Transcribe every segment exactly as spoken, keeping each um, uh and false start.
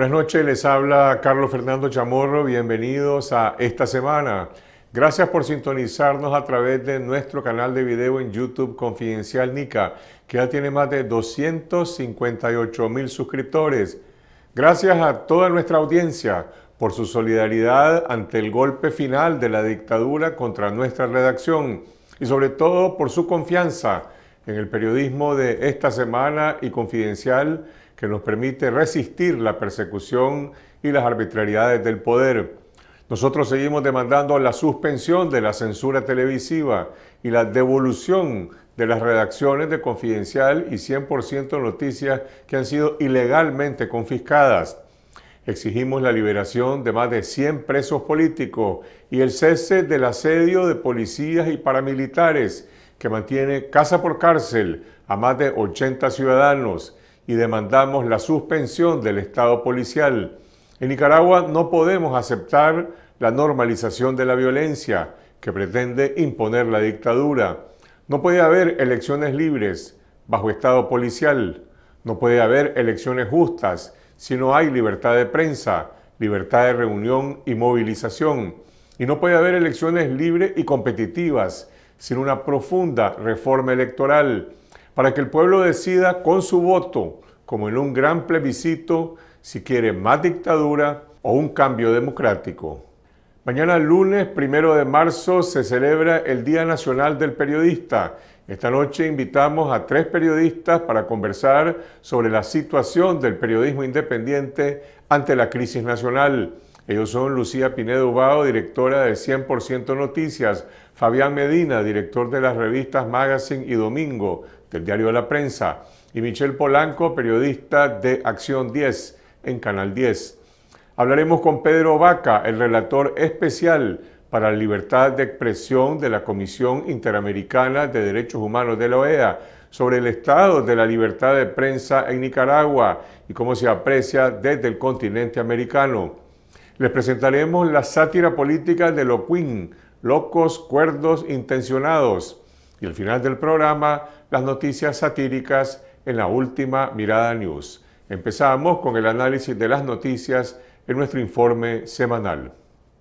Buenas noches, les habla Carlos Fernando Chamorro, bienvenidos a Esta Semana. Gracias por sintonizarnos a través de nuestro canal de video en YouTube Confidencial Nica, que ya tiene más de doscientos cincuenta y ocho mil suscriptores. Gracias a toda nuestra audiencia por su solidaridad ante el golpe final de la dictadura contra nuestra redacción y sobre todo por su confianza en el periodismo de Esta Semana y Confidencial, que nos permite resistir la persecución y las arbitrariedades del poder. Nosotros seguimos demandando la suspensión de la censura televisiva y la devolución de las redacciones de Confidencial y cien por ciento Noticias que han sido ilegalmente confiscadas. Exigimos la liberación de más de cien presos políticos y el cese del asedio de policías y paramilitares que mantiene casa por cárcel a más de ochenta ciudadanos, y demandamos la suspensión del Estado policial. En Nicaragua no podemos aceptar la normalización de la violencia que pretende imponer la dictadura. No puede haber elecciones libres bajo Estado policial. No puede haber elecciones justas si no hay libertad de prensa, libertad de reunión y movilización. Y no puede haber elecciones libres y competitivas sin una profunda reforma electoral, para que el pueblo decida con su voto, como en un gran plebiscito, si quiere más dictadura o un cambio democrático. Mañana lunes, primero de marzo, se celebra el Día Nacional del Periodista. Esta noche invitamos a tres periodistas para conversar sobre la situación del periodismo independiente ante la crisis nacional. Ellos son Lucía Pinedo Ubao, directora de cien por ciento Noticias, Fabián Medina, director de las revistas Magazine y Domingo, del Diario de la Prensa, y Michelle Polanco, periodista de Acción diez, en Canal diez. Hablaremos con Pedro Vaca, el relator especial para la libertad de expresión de la Comisión Interamericana de Derechos Humanos de la O E A, sobre el estado de la libertad de prensa en Nicaragua y cómo se aprecia desde el continente americano. Les presentaremos la sátira política de Loquín, Locos, Cuerdos, Intencionados. Y al final del programa, las noticias satíricas en la Última Mirada News. Empezamos con el análisis de las noticias en nuestro informe semanal.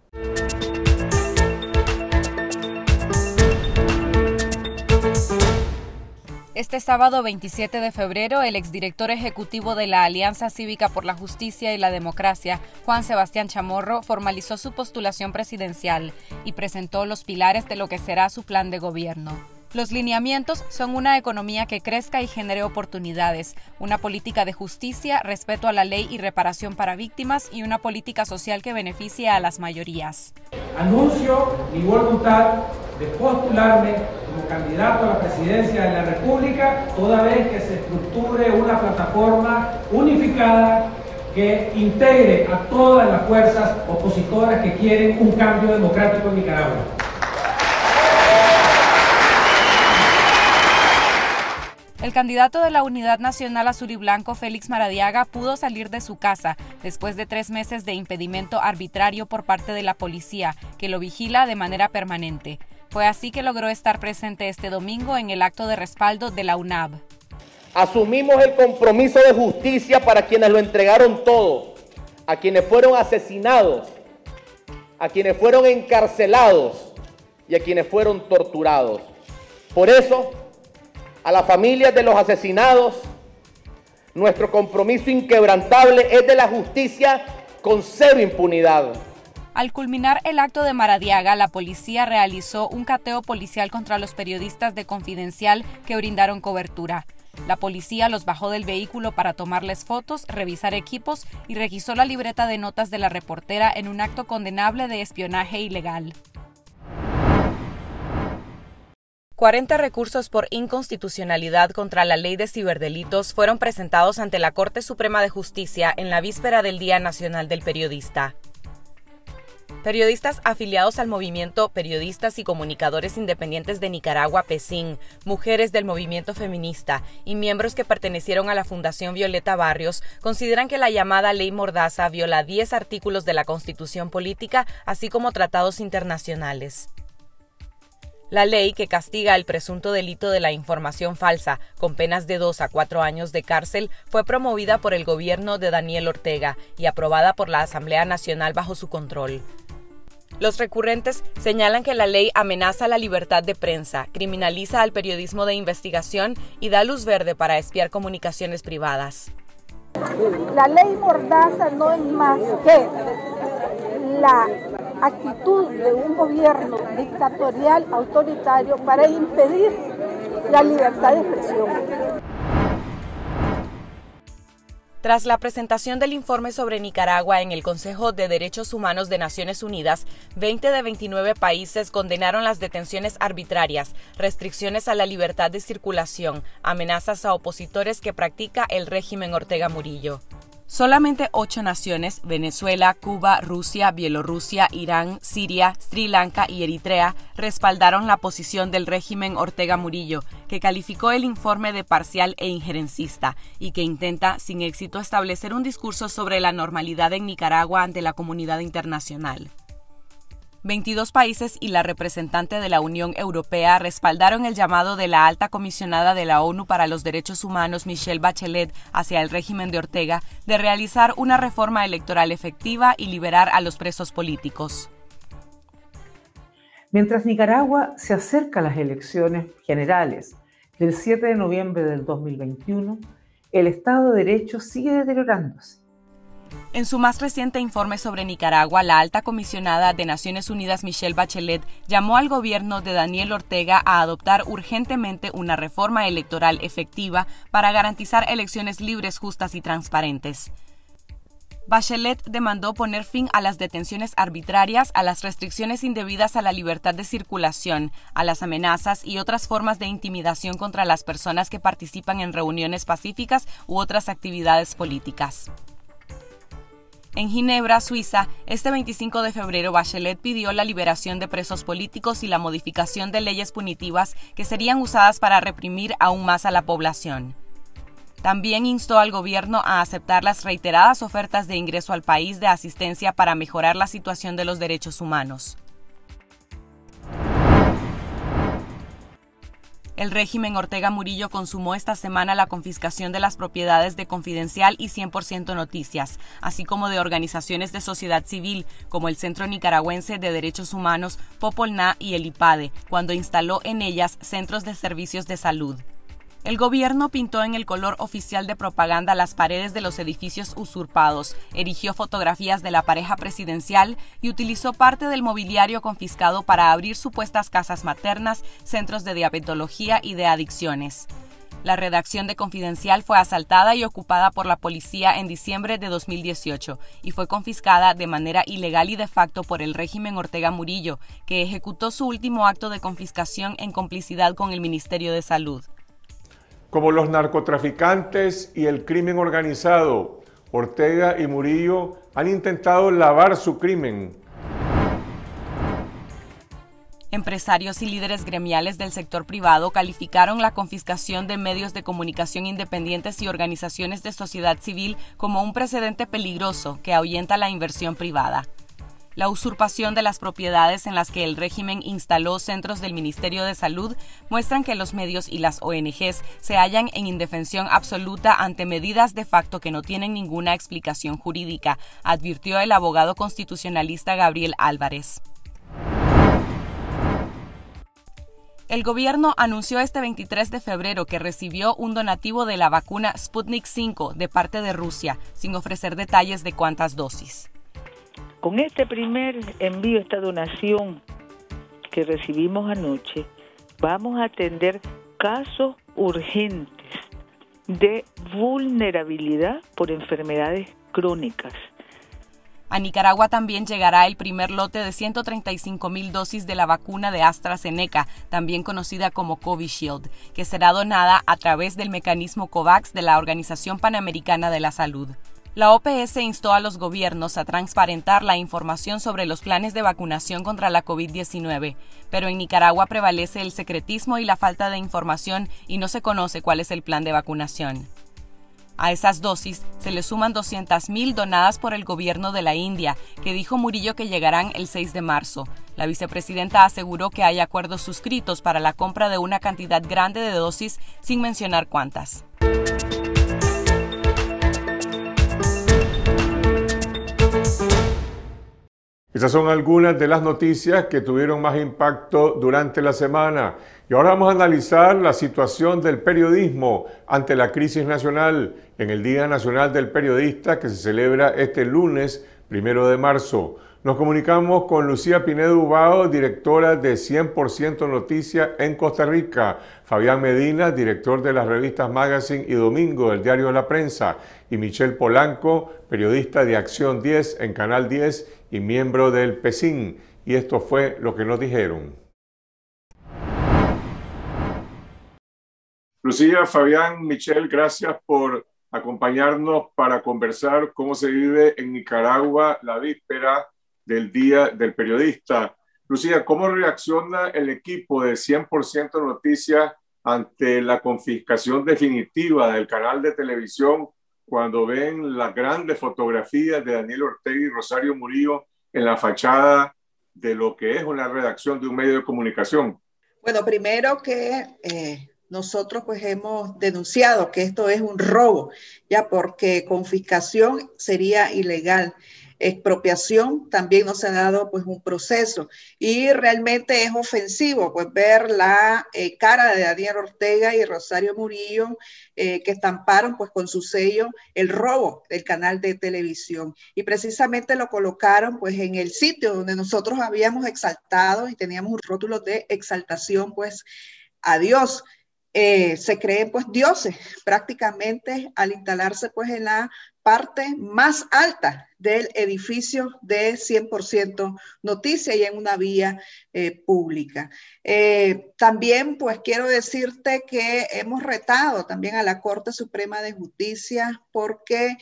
Este sábado veintisiete de febrero, el exdirector ejecutivo de la Alianza Cívica por la Justicia y la Democracia, Juan Sebastián Chamorro, formalizó su postulación presidencial y presentó los pilares de lo que será su plan de gobierno. Los lineamientos son una economía que crezca y genere oportunidades, una política de justicia, respeto a la ley y reparación para víctimas y una política social que beneficie a las mayorías. Anuncio mi voluntad de postularme como candidato a la presidencia de la República, toda vez que se estructure una plataforma unificada que integre a todas las fuerzas opositoras que quieren un cambio democrático en Nicaragua. El candidato de la Unidad Nacional Azul y Blanco, Félix Maradiaga, pudo salir de su casa después de tres meses de impedimento arbitrario por parte de la policía, que lo vigila de manera permanente. Fue así que logró estar presente este domingo en el acto de respaldo de la U N A B. Asumimos el compromiso de justicia para quienes lo entregaron todo, a quienes fueron asesinados, a quienes fueron encarcelados y a quienes fueron torturados. Por eso, a las familias de los asesinados, nuestro compromiso inquebrantable es de la justicia con cero impunidad. Al culminar el acto de Maradiaga, la policía realizó un cateo policial contra los periodistas de Confidencial que brindaron cobertura. La policía los bajó del vehículo para tomarles fotos, revisar equipos y requisó la libreta de notas de la reportera en un acto condenable de espionaje ilegal. cuarenta recursos por inconstitucionalidad contra la ley de ciberdelitos fueron presentados ante la Corte Suprema de Justicia en la víspera del Día Nacional del Periodista. Periodistas afiliados al movimiento Periodistas y Comunicadores Independientes de Nicaragua, PECIN, mujeres del movimiento feminista y miembros que pertenecieron a la Fundación Violeta Barrios consideran que la llamada Ley Mordaza viola diez artículos de la Constitución Política, así como tratados internacionales. La ley que castiga el presunto delito de la información falsa con penas de dos a cuatro años de cárcel fue promovida por el gobierno de Daniel Ortega y aprobada por la Asamblea Nacional bajo su control. Los recurrentes señalan que la ley amenaza la libertad de prensa, criminaliza al periodismo de investigación y da luz verde para espiar comunicaciones privadas. La ley Mordaza no es más que la actitud de un gobierno dictatorial, autoritario, para impedir la libertad de expresión. Tras la presentación del informe sobre Nicaragua en el Consejo de Derechos Humanos de Naciones Unidas, veinte de veintinueve países condenaron las detenciones arbitrarias, restricciones a la libertad de circulación, amenazas a opositores que practica el régimen Ortega Murillo. Solamente ocho naciones, Venezuela, Cuba, Rusia, Bielorrusia, Irán, Siria, Sri Lanka y Eritrea, respaldaron la posición del régimen Ortega Murillo, que calificó el informe de parcial e injerencista y que intenta, sin éxito, establecer un discurso sobre la normalidad en Nicaragua ante la comunidad internacional. veintidós países y la representante de la Unión Europea respaldaron el llamado de la alta comisionada de la ONU para los Derechos Humanos, Michelle Bachelet, hacia el régimen de Ortega de realizar una reforma electoral efectiva y liberar a los presos políticos. Mientras Nicaragua se acerca a las elecciones generales del siete de noviembre del dos mil veintiuno, el Estado de Derecho sigue deteriorándose. En su más reciente informe sobre Nicaragua, la alta comisionada de Naciones Unidas Michelle Bachelet llamó al gobierno de Daniel Ortega a adoptar urgentemente una reforma electoral efectiva para garantizar elecciones libres, justas y transparentes. Bachelet demandó poner fin a las detenciones arbitrarias, a las restricciones indebidas a la libertad de circulación, a las amenazas y otras formas de intimidación contra las personas que participan en reuniones pacíficas u otras actividades políticas. En Ginebra, Suiza, este veinticinco de febrero, Bachelet pidió la liberación de presos políticos y la modificación de leyes punitivas que serían usadas para reprimir aún más a la población. También instó al gobierno a aceptar las reiteradas ofertas de ingreso al país de asistencia para mejorar la situación de los derechos humanos. El régimen Ortega Murillo consumó esta semana la confiscación de las propiedades de Confidencial y cien por ciento Noticias, así como de organizaciones de sociedad civil como el Centro Nicaragüense de Derechos Humanos, Popolná y el IPADE, cuando instaló en ellas centros de servicios de salud. El gobierno pintó en el color oficial de propaganda las paredes de los edificios usurpados, erigió fotografías de la pareja presidencial y utilizó parte del mobiliario confiscado para abrir supuestas casas maternas, centros de diabetología y de adicciones. La redacción de Confidencial fue asaltada y ocupada por la policía en diciembre de dos mil dieciocho y fue confiscada de manera ilegal y de facto por el régimen Ortega Murillo, que ejecutó su último acto de confiscación en complicidad con el Ministerio de Salud. Como los narcotraficantes y el crimen organizado, Ortega y Murillo han intentado lavar su crimen. Empresarios y líderes gremiales del sector privado calificaron la confiscación de medios de comunicación independientes y organizaciones de sociedad civil como un precedente peligroso que ahuyenta la inversión privada. La usurpación de las propiedades en las que el régimen instaló centros del Ministerio de Salud muestran que los medios y las O N Ges se hallan en indefensión absoluta ante medidas de facto que no tienen ninguna explicación jurídica, advirtió el abogado constitucionalista Gabriel Álvarez. El gobierno anunció este veintitrés de febrero que recibió un donativo de la vacuna Sputnik cinco de parte de Rusia, sin ofrecer detalles de cuántas dosis. Con este primer envío, esta donación que recibimos anoche, vamos a atender casos urgentes de vulnerabilidad por enfermedades crónicas. A Nicaragua también llegará el primer lote de ciento treinta y cinco mil dosis de la vacuna de AstraZeneca, también conocida como Covishield, que será donada a través del mecanismo COVAX de la Organización Panamericana de la Salud. La O P S instó a los gobiernos a transparentar la información sobre los planes de vacunación contra la COVID diecinueve, pero en Nicaragua prevalece el secretismo y la falta de información y no se conoce cuál es el plan de vacunación. A esas dosis se le suman doscientas mil donadas por el gobierno de la India, que dijo Murillo que llegarán el seis de marzo. La vicepresidenta aseguró que hay acuerdos suscritos para la compra de una cantidad grande de dosis sin mencionar cuántas. Esas son algunas de las noticias que tuvieron más impacto durante la semana. Y ahora vamos a analizar la situación del periodismo ante la crisis nacional en el Día Nacional del Periodista que se celebra este lunes, primero de marzo. Nos comunicamos con Lucía Pinedo Ubao, directora de cien por ciento Noticias en Costa Rica, Fabián Medina, director de las revistas Magazine y Domingo del diario La Prensa, y Michelle Polanco, periodista de Acción diez en Canal diez y miembro del PECIN. Y esto fue lo que nos dijeron. Lucía, Fabián, Michelle, gracias por acompañarnos para conversar cómo se vive en Nicaragua la víspera del Día del Periodista. Lucía, ¿cómo reacciona el equipo de cien por ciento Noticias ante la confiscación definitiva del canal de televisión cuando ven las grandes fotografías de Daniel Ortega y Rosario Murillo en la fachada de lo que es una redacción de un medio de comunicación? Bueno, primero que eh, nosotros pues hemos denunciado que esto es un robo, ya porque confiscación sería ilegal. Expropiación también no se ha dado pues un proceso y realmente es ofensivo pues ver la eh, cara de Daniel Ortega y Rosario Murillo eh, que estamparon pues con su sello el robo del canal de televisión y precisamente lo colocaron pues en el sitio donde nosotros habíamos exaltado y teníamos un rótulo de exaltación pues a Dios. Eh, se creen pues dioses prácticamente al instalarse pues en la parte más alta del edificio de cien por ciento Noticias y en una vía eh, pública. Eh, también pues quiero decirte que hemos retado también a la Corte Suprema de Justicia porque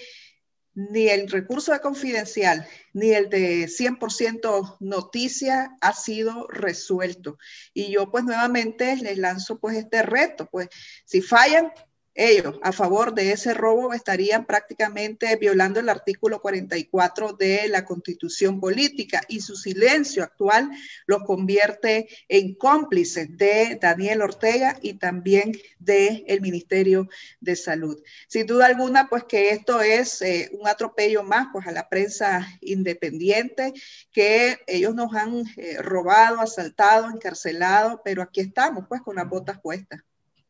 ni el recurso de confidencial ni el de cien por ciento Noticias ha sido resuelto. Y yo pues nuevamente les lanzo pues este reto, pues si fallan ellos a favor de ese robo estarían prácticamente violando el artículo cuarenta y cuatro de la Constitución Política y su silencio actual los convierte en cómplices de Daniel Ortega y también del Ministerio de Salud. Sin duda alguna, pues que esto es eh, un atropello más pues a la prensa independiente, que ellos nos han eh, robado, asaltado, encarcelado, pero aquí estamos pues con las botas puestas.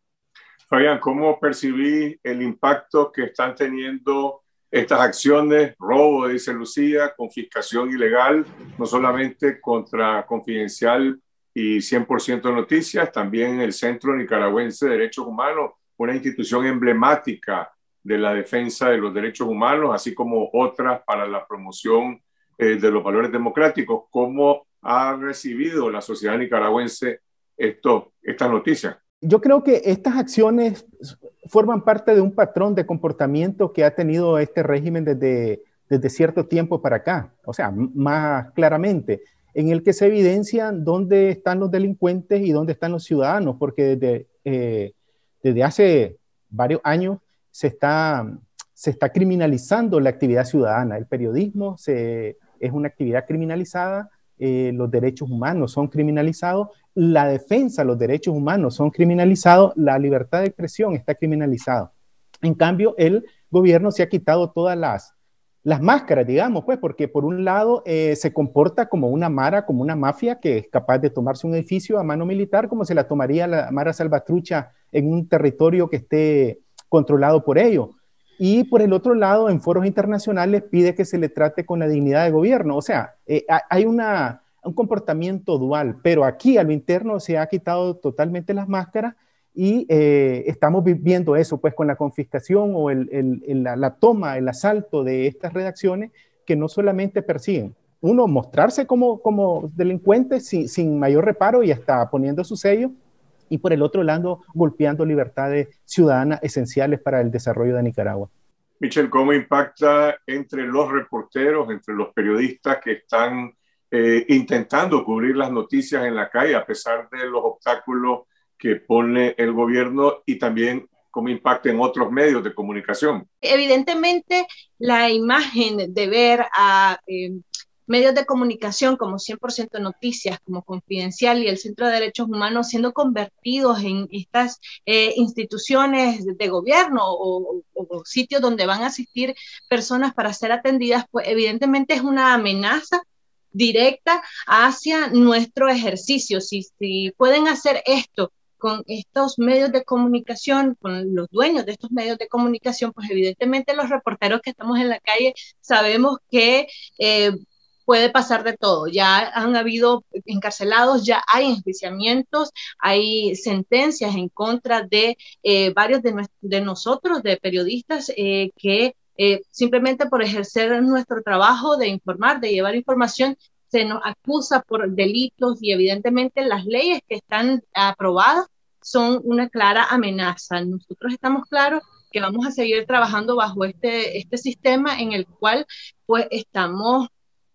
Fabián, ¿cómo percibí el impacto que están teniendo estas acciones? Robo, dice Lucía, confiscación ilegal, no solamente contra Confidencial y cien por ciento Noticias, también el Centro Nicaragüense de Derechos Humanos, una institución emblemática de la defensa de los derechos humanos, así como otras para la promoción eh, de los valores democráticos. ¿Cómo ha recibido la sociedad nicaragüense esto, estas noticias? Yo creo que estas acciones forman parte de un patrón de comportamiento que ha tenido este régimen desde, desde cierto tiempo para acá, o sea, más claramente, en el que se evidencian dónde están los delincuentes y dónde están los ciudadanos, porque desde, eh, desde hace varios años se está, se está criminalizando la actividad ciudadana. El periodismo se, es una actividad criminalizada, eh, los derechos humanos son criminalizados, la defensa de los derechos humanos son criminalizados, la libertad de expresión está criminalizada. En cambio, el gobierno se ha quitado todas las, las máscaras, digamos, pues, porque por un lado eh, se comporta como una mara, como una mafia que es capaz de tomarse un edificio a mano militar, como se la tomaría la Mara Salvatrucha en un territorio que esté controlado por ellos. Y por el otro lado, en foros internacionales pide que se le trate con la dignidad de gobierno. O sea, eh, hay una... un comportamiento dual, pero aquí a lo interno se ha quitado totalmente las máscaras y eh, estamos viviendo eso pues con la confiscación o el, el, el, la, la toma, el asalto de estas redacciones que no solamente persiguen, uno, mostrarse como, como delincuentes sin, sin mayor reparo y hasta poniendo su sello, y por el otro lado golpeando libertades ciudadanas esenciales para el desarrollo de Nicaragua. Michelle, ¿cómo impacta entre los reporteros, entre los periodistas que están Eh, intentando cubrir las noticias en la calle a pesar de los obstáculos que pone el gobierno, y también cómo impacta en otros medios de comunicación? Evidentemente, la imagen de ver a eh, medios de comunicación como cien por ciento Noticias, como Confidencial y el Centro de Derechos Humanos siendo convertidos en estas eh, instituciones de gobierno o, o, o sitios donde van a asistir personas para ser atendidas, pues evidentemente es una amenaza directa hacia nuestro ejercicio. Si, si pueden hacer esto con estos medios de comunicación, con los dueños de estos medios de comunicación, pues evidentemente los reporteros que estamos en la calle sabemos que eh, puede pasar de todo. Ya han habido encarcelados, ya hay enjuiciamientos, hay sentencias en contra de eh, varios de, de nosotros, de periodistas, eh, que eh, simplemente por ejercer nuestro trabajo de informar, de llevar información, se nos acusa por delitos y evidentemente las leyes que están aprobadas son una clara amenaza. Nosotros estamos claros que vamos a seguir trabajando bajo este, este sistema en el cual pues estamos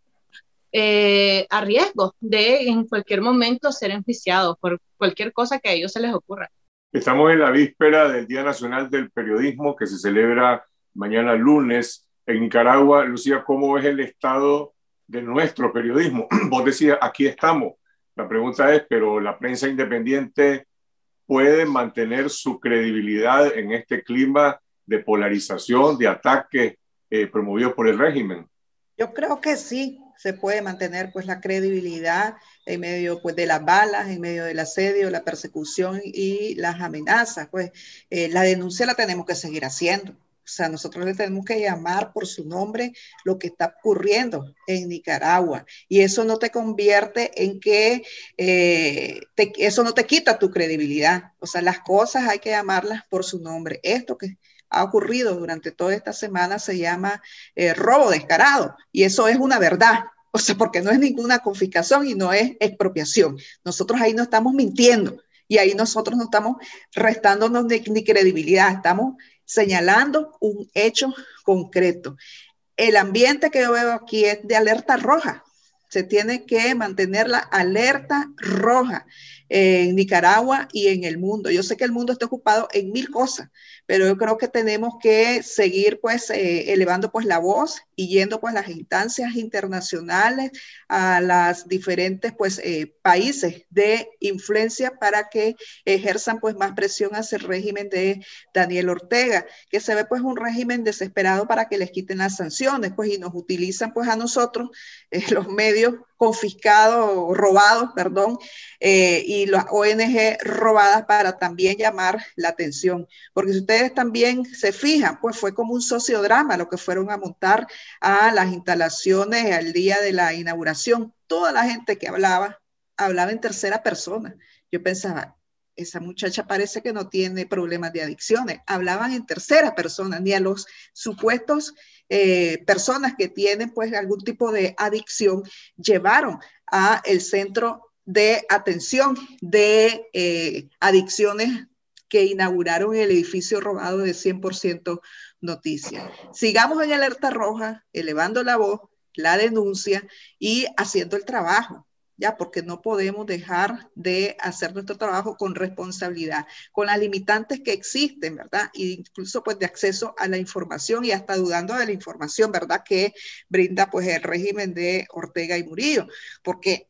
eh, a riesgo de en cualquier momento ser enjuiciados por cualquier cosa que a ellos se les ocurra. Estamos en la víspera del Día Nacional del Periodismo que se celebra mañana lunes en Nicaragua. Lucía, ¿cómo es el estado de nuestro periodismo? Vos decías, aquí estamos. La pregunta es, ¿pero la prensa independiente puede mantener su credibilidad en este clima de polarización, de ataque eh, promovido por el régimen? Yo creo que sí, se puede mantener pues la credibilidad en medio pues de las balas, en medio del asedio, la persecución y las amenazas. Pues eh, la denuncia la tenemos que seguir haciendo. O sea, nosotros le tenemos que llamar por su nombre lo que está ocurriendo en Nicaragua. Y eso no te convierte en que, eh, te, eso no te quita tu credibilidad. O sea, las cosas hay que llamarlas por su nombre. Esto que ha ocurrido durante toda esta semana se llama eh, robo descarado. Y eso es una verdad. O sea, porque no es ninguna confiscación y no es expropiación. Nosotros ahí no estamos mintiendo. Y ahí nosotros no estamos restándonos ni, ni credibilidad. Estamos señalando un hecho concreto. El ambiente que yo veo aquí es de alerta roja. Se tiene que mantener la alerta roja en Nicaragua y en el mundo. Yo sé que el mundo está ocupado en mil cosas, pero yo creo que tenemos que seguir pues eh, elevando pues la voz y yendo pues a las instancias internacionales, a las diferentes pues eh, países de influencia para que ejerzan pues más presión hacia el régimen de Daniel Ortega, que se ve pues un régimen desesperado para que les quiten las sanciones pues y nos utilizan pues a nosotros eh, los medios confiscados, robados, perdón, eh, y las O N G robadas para también llamar la atención. Porque si ustedes también se fijan, pues fue como un sociodrama lo que fueron a montar a las instalaciones al día de la inauguración. Toda la gente que hablaba, hablaba en tercera persona. Yo pensaba, esa muchacha parece que no tiene problemas de adicciones. Hablaban en tercera persona, ni a los supuestos eh, personas que tienen pues algún tipo de adicción llevaron a el centro de atención de eh, adicciones que inauguraron el edificio robado de cien por ciento Noticias. Sigamos en alerta roja, elevando la voz, la denuncia y haciendo el trabajo. Ya, porque no podemos dejar de hacer nuestro trabajo con responsabilidad, con las limitantes que existen, ¿verdad? E incluso pues de acceso a la información y hasta dudando de la información, ¿verdad? Que brinda pues el régimen de Ortega y Murillo, porque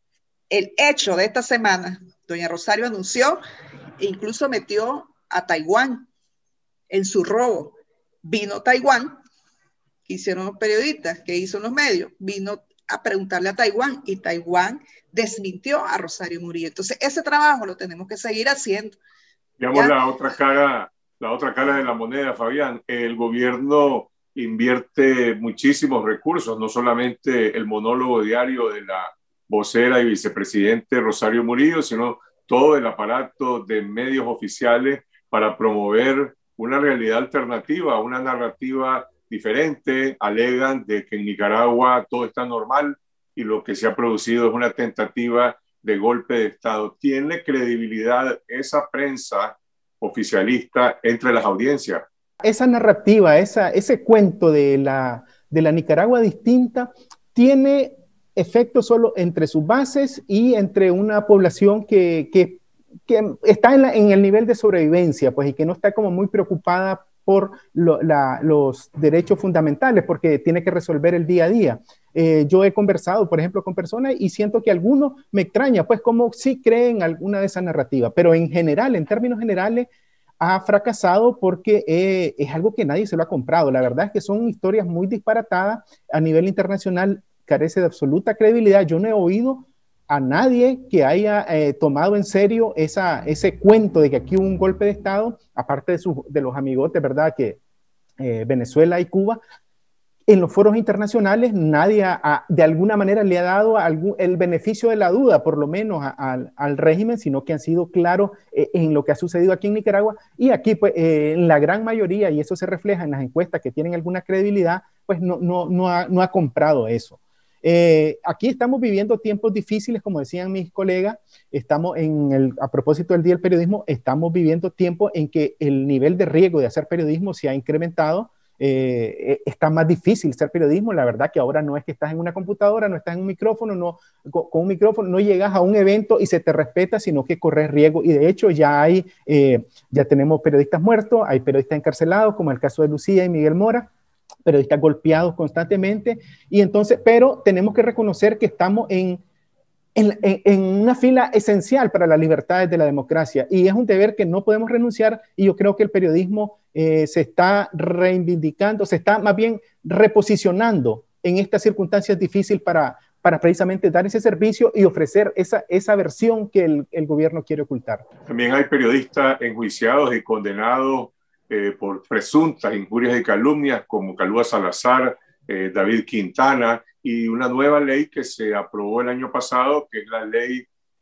el hecho de esta semana, doña Rosario anunció e incluso metió a Taiwán en su robo. Vino Taiwán, que hicieron los periodistas, que hizo los medios, vino a preguntarle a Taiwán y Taiwán desmintió a Rosario Murillo. Entonces ese trabajo lo tenemos que seguir haciendo. Digamos la otra cara, la otra cara de la moneda, Fabián. El gobierno invierte muchísimos recursos, no solamente el monólogo diario de la vocera y vicepresidente Rosario Murillo, sino todo el aparato de medios oficiales para promover una realidad alternativa, una narrativa diferente. Alegan de que en Nicaragua todo está normal y lo que se ha producido es una tentativa de golpe de Estado. ¿Tiene credibilidad esa prensa oficialista entre las audiencias? Esa narrativa, esa, ese cuento de la, de la Nicaragua distinta tiene efecto solo entre sus bases y entre una población que, que, que está en, la, en el nivel de sobrevivencia, pues, y que no está como muy preocupada por lo, la, los derechos fundamentales, porque tiene que resolver el día a día. Eh, yo he conversado, por ejemplo, con personas y siento que algunos me extraña, pues como sí creen alguna de esas narrativas, pero en general, en términos generales, ha fracasado porque eh, es algo que nadie se lo ha comprado. La verdad es que son historias muy disparatadas a nivel internacional, carece de absoluta credibilidad. Yo no he oído a nadie que haya eh, tomado en serio esa, ese cuento de que aquí hubo un golpe de Estado, aparte de, su, de los amigotes, ¿verdad? Que eh, Venezuela y Cuba, en los foros internacionales nadie a, a, de alguna manera le ha dado algún, el beneficio de la duda, por lo menos a, a, al régimen, sino que han sido claros eh, en lo que ha sucedido aquí en Nicaragua. Y aquí, pues, eh, en la gran mayoría, y eso se refleja en las encuestas que tienen alguna credibilidad, pues no, no, no, ha, no ha comprado eso. Eh, aquí estamos viviendo tiempos difíciles, como decían mis colegas, estamos en el, a propósito del Día del Periodismo, estamos viviendo tiempos en que el nivel de riesgo de hacer periodismo se ha incrementado. Eh, está más difícil ser periodismo. La verdad que ahora no es que estás en una computadora, no estás en un micrófono, no, con, con un micrófono no llegas a un evento y se te respeta, sino que corres riesgo. Y de hecho ya hay, eh, ya tenemos periodistas muertos, hay periodistas encarcelados, como el caso de Lucía y Miguel Mora, periodistas golpeados constantemente. Y entonces, pero tenemos que reconocer que estamos en En, en, en una fila esencial para las libertades de la democracia, y es un deber que no podemos renunciar, y yo creo que el periodismo eh, se está reivindicando, se está más bien reposicionando en estas circunstancias difíciles para, para precisamente dar ese servicio y ofrecer esa, esa versión que el, el gobierno quiere ocultar. También hay periodistas enjuiciados y condenados eh, por presuntas injurias y calumnias, como Calúa Salazar, eh, David Quintana, y una nueva ley que se aprobó el año pasado, que es la ley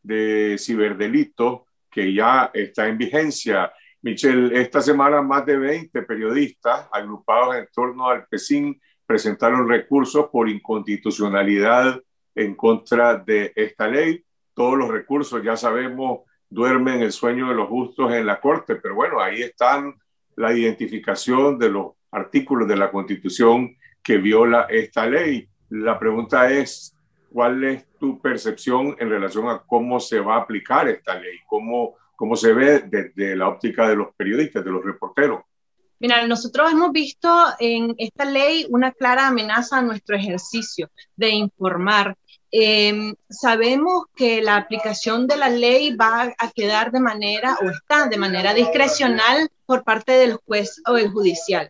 de ciberdelito, que ya está en vigencia. Michelle, esta semana más de veinte periodistas agrupados en torno al P E C I N presentaron recursos por inconstitucionalidad en contra de esta ley. Todos los recursos, ya sabemos, duermen el sueño de los justos en la Corte, pero bueno, ahí están la identificación de los artículos de la Constitución que viola esta ley. La pregunta es, ¿cuál es tu percepción en relación a cómo se va a aplicar esta ley? ¿Cómo, cómo se ve desde la óptica de los periodistas, de los reporteros? Mira, nosotros hemos visto en esta ley una clara amenaza a nuestro ejercicio de informar. Eh, sabemos que la aplicación de la ley va a quedar de manera, o está de manera discrecional por parte del juez o el judicial.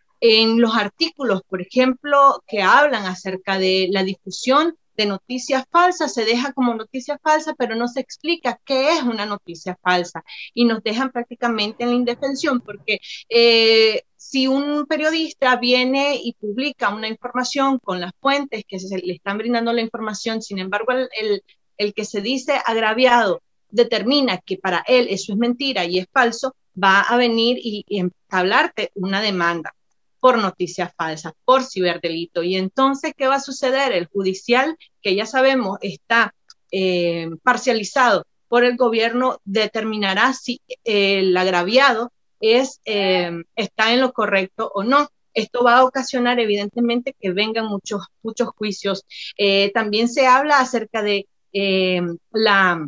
En los artículos, por ejemplo, que hablan acerca de la difusión de noticias falsas, se deja como noticia falsa, pero no se explica qué es una noticia falsa, y nos dejan prácticamente en la indefensión, porque eh, si un periodista viene y publica una información con las fuentes que se le están brindando la información, sin embargo el, el, el que se dice agraviado determina que para él eso es mentira y es falso, va a venir y, y entablarte una demanda por noticias falsas, por ciberdelito. Y entonces, ¿qué va a suceder? El judicial, que ya sabemos está eh, parcializado por el gobierno, determinará si eh, el agraviado es, eh, está en lo correcto o no. Esto va a ocasionar, evidentemente, que vengan muchos, muchos juicios. Eh, también se habla acerca de eh, la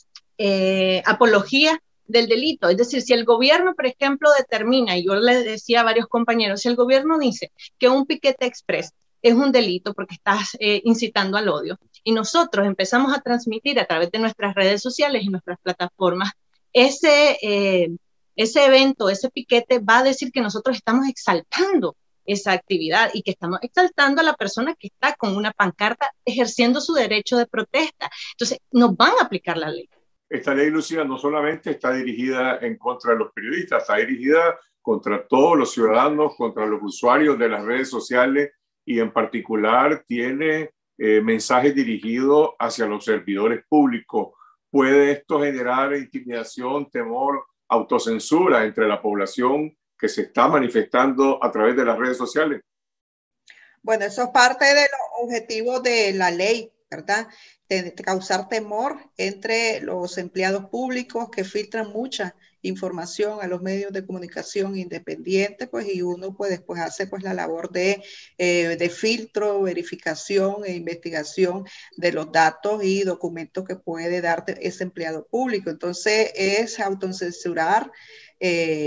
eh, apología del delito. Es decir, si el gobierno, por ejemplo, determina, y yo le decía a varios compañeros, si el gobierno dice que un piquete express es un delito porque estás eh, incitando al odio, y nosotros empezamos a transmitir a través de nuestras redes sociales y nuestras plataformas, ese, eh, ese evento, ese piquete va a decir que nosotros estamos exaltando esa actividad y que estamos exaltando a la persona que está con una pancarta ejerciendo su derecho de protesta. Entonces, nos van a aplicar la ley. Esta ley, Lucía, no solamente está dirigida en contra de los periodistas, está dirigida contra todos los ciudadanos, contra los usuarios de las redes sociales, y en particular tiene eh, mensajes dirigidos hacia los servidores públicos. ¿Puede esto generar intimidación, temor, autocensura entre la población que se está manifestando a través de las redes sociales? Bueno, eso es parte de los objetivos de la ley, ¿verdad? De, de causar temor entre los empleados públicos que filtran mucha información a los medios de comunicación independientes, pues, y uno pues después hace pues la labor de, eh, de filtro, verificación e investigación de los datos y documentos que puede darte ese empleado público. Entonces es autocensurar eh,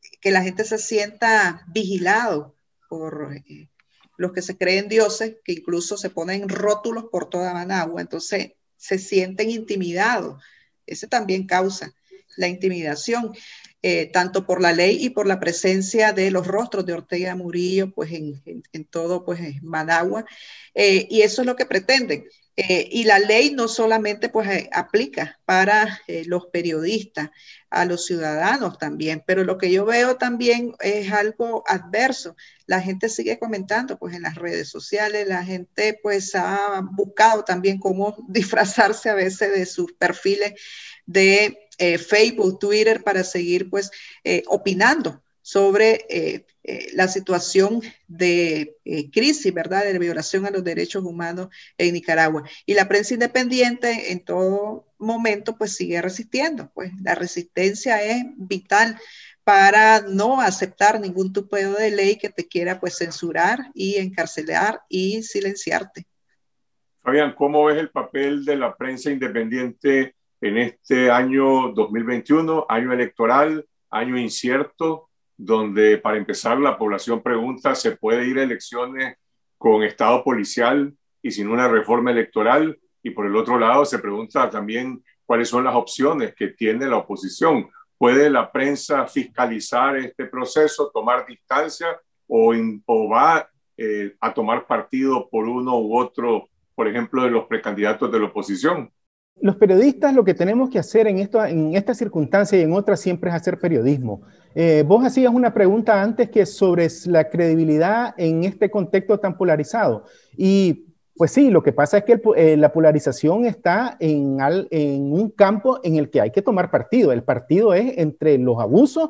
que la gente se sienta vigilado por eh, los que se creen dioses, que incluso se ponen rótulos por toda Managua, entonces se sienten intimidados. Ese también causa la intimidación, eh, tanto por la ley y por la presencia de los rostros de Ortega Murillo, pues en, en, en todo pues en Managua, eh, y eso es lo que pretenden. Eh, y la ley no solamente pues eh, aplica para eh, los periodistas, a los ciudadanos también, pero lo que yo veo también es algo adverso. La gente sigue comentando pues en las redes sociales, la gente pues ha buscado también cómo disfrazarse a veces de sus perfiles de eh, Facebook, Twitter, para seguir pues eh, opinando sobre eh, eh, la situación de eh, crisis, ¿verdad?, de violación a los derechos humanos en Nicaragua. Y la prensa independiente en todo momento pues sigue resistiendo, pues la resistencia es vital para no aceptar ningún tipo de ley que te quiera pues censurar y encarcelar y silenciarte. Fabián, ¿cómo ves el papel de la prensa independiente en este año dos mil veintiuno, año electoral, año incierto, donde para empezar la población pregunta, ¿se puede ir a elecciones con estado policial y sin una reforma electoral? Y por el otro lado se pregunta también cuáles son las opciones que tiene la oposición. ¿Puede la prensa fiscalizar este proceso, tomar distancia o, in, o va eh, a tomar partido por uno u otro, por ejemplo, de los precandidatos de la oposición? Los periodistas lo que tenemos que hacer en, esto, en esta circunstancia y en otras siempre es hacer periodismo. Eh, vos hacías una pregunta antes que sobre la credibilidad en este contexto tan polarizado. Y pues sí, lo que pasa es que el, eh, la polarización está en, al, en un campo en el que hay que tomar partido. El partido es entre los abusos